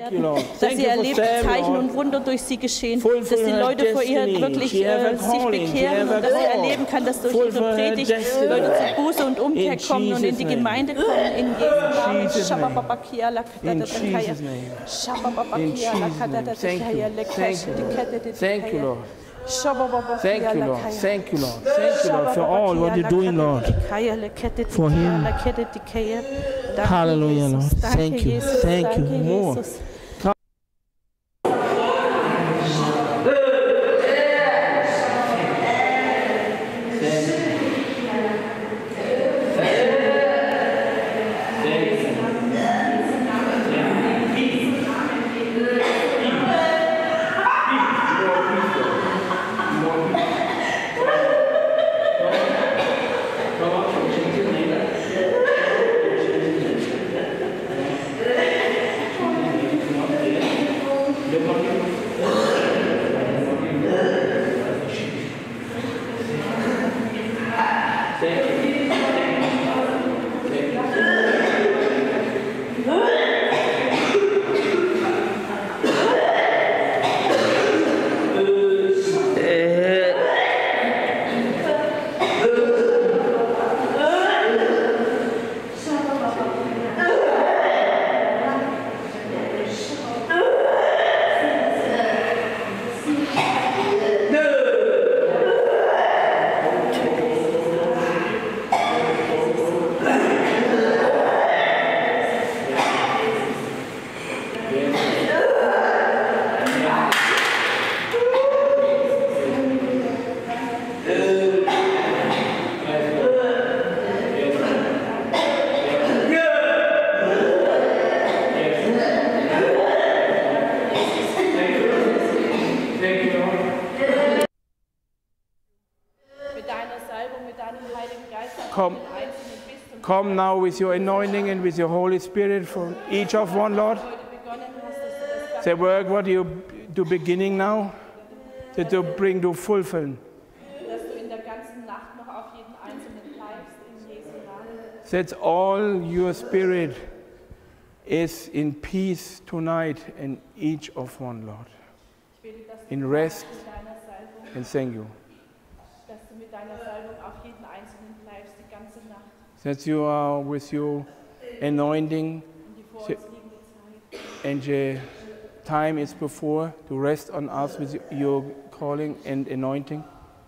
Speaker 2: werden,
Speaker 1: Lord.
Speaker 2: dass
Speaker 1: Thank
Speaker 2: sie
Speaker 1: you for
Speaker 2: erlebt,
Speaker 1: Sam,
Speaker 2: Zeichen
Speaker 1: Lord.
Speaker 2: und Wunder durch sie geschehen,
Speaker 1: Fulfill
Speaker 2: dass die
Speaker 1: her
Speaker 2: Leute vor ihr
Speaker 1: destiny.
Speaker 2: wirklich
Speaker 1: She has a
Speaker 2: äh, sich
Speaker 1: calling. She
Speaker 2: bekehren
Speaker 1: has a
Speaker 2: und dass sie
Speaker 1: call.
Speaker 2: erleben kann, dass durch
Speaker 1: Fulfill
Speaker 2: ihre
Speaker 1: her
Speaker 2: Predigt
Speaker 1: destiny.
Speaker 2: Leute zu Buße und Umkehr
Speaker 1: In
Speaker 2: kommen und in die
Speaker 1: Jesus'
Speaker 2: Gemeinde kommen. In Jesu Namen.
Speaker 1: Jesus' name.
Speaker 2: Shabababakia
Speaker 1: In
Speaker 2: lakadadadakaya.
Speaker 1: Jesus' name. In
Speaker 2: Shabababakia
Speaker 1: Jesus' name. Thank
Speaker 2: lakadadadakaya
Speaker 1: you. Thank you.
Speaker 2: lekashidikadadadakaya.
Speaker 1: Thank you, Lord.
Speaker 2: Shabababakia
Speaker 1: Thank you, Lord.
Speaker 2: lakaya.
Speaker 1: Thank you, Lord. Thank you, Lord, for all what you're doing, Lord. For him. Hallelujah, Lord. Thank you. Thank you. More. Come, come now with your anointing and with your Holy Spirit for each of one, Lord. The work what you do beginning now, that you bring to fulfill. That all your spirit is in peace tonight in each of one, Lord. In rest and thank you. That you are with your anointing and the time is before to rest on us with your calling and anointing.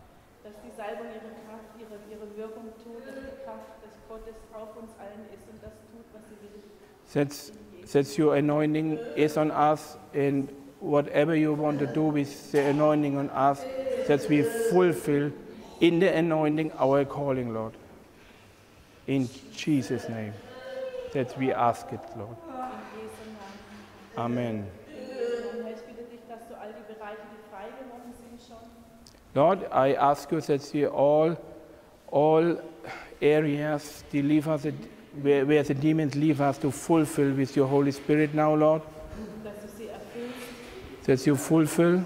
Speaker 1: That, that your anointing is on us, and whatever you want to do with the anointing on us, that we fulfill in the anointing our calling, Lord. In Jesus' name, that we ask it, Lord. Amen. Lord, I ask you that you all, all areas deliver the, where, where the demons leave us to fulfill with your Holy Spirit now, Lord. That you fulfill.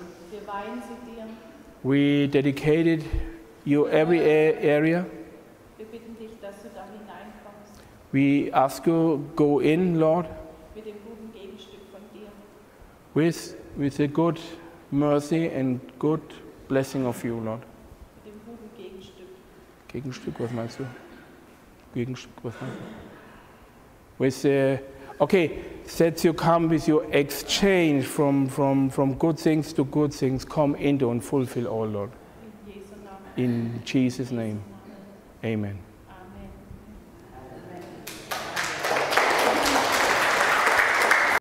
Speaker 1: We dedicated you every area. We ask you, go in, Lord, with, with a good mercy and good blessing of you, Lord. Gegenstück, was meinst du? Gegenstück, was meinst du? With, uh, okay, that you come with your exchange from, from, from good things to good things, come into and fulfill all, Lord. In Jesus' name, amen.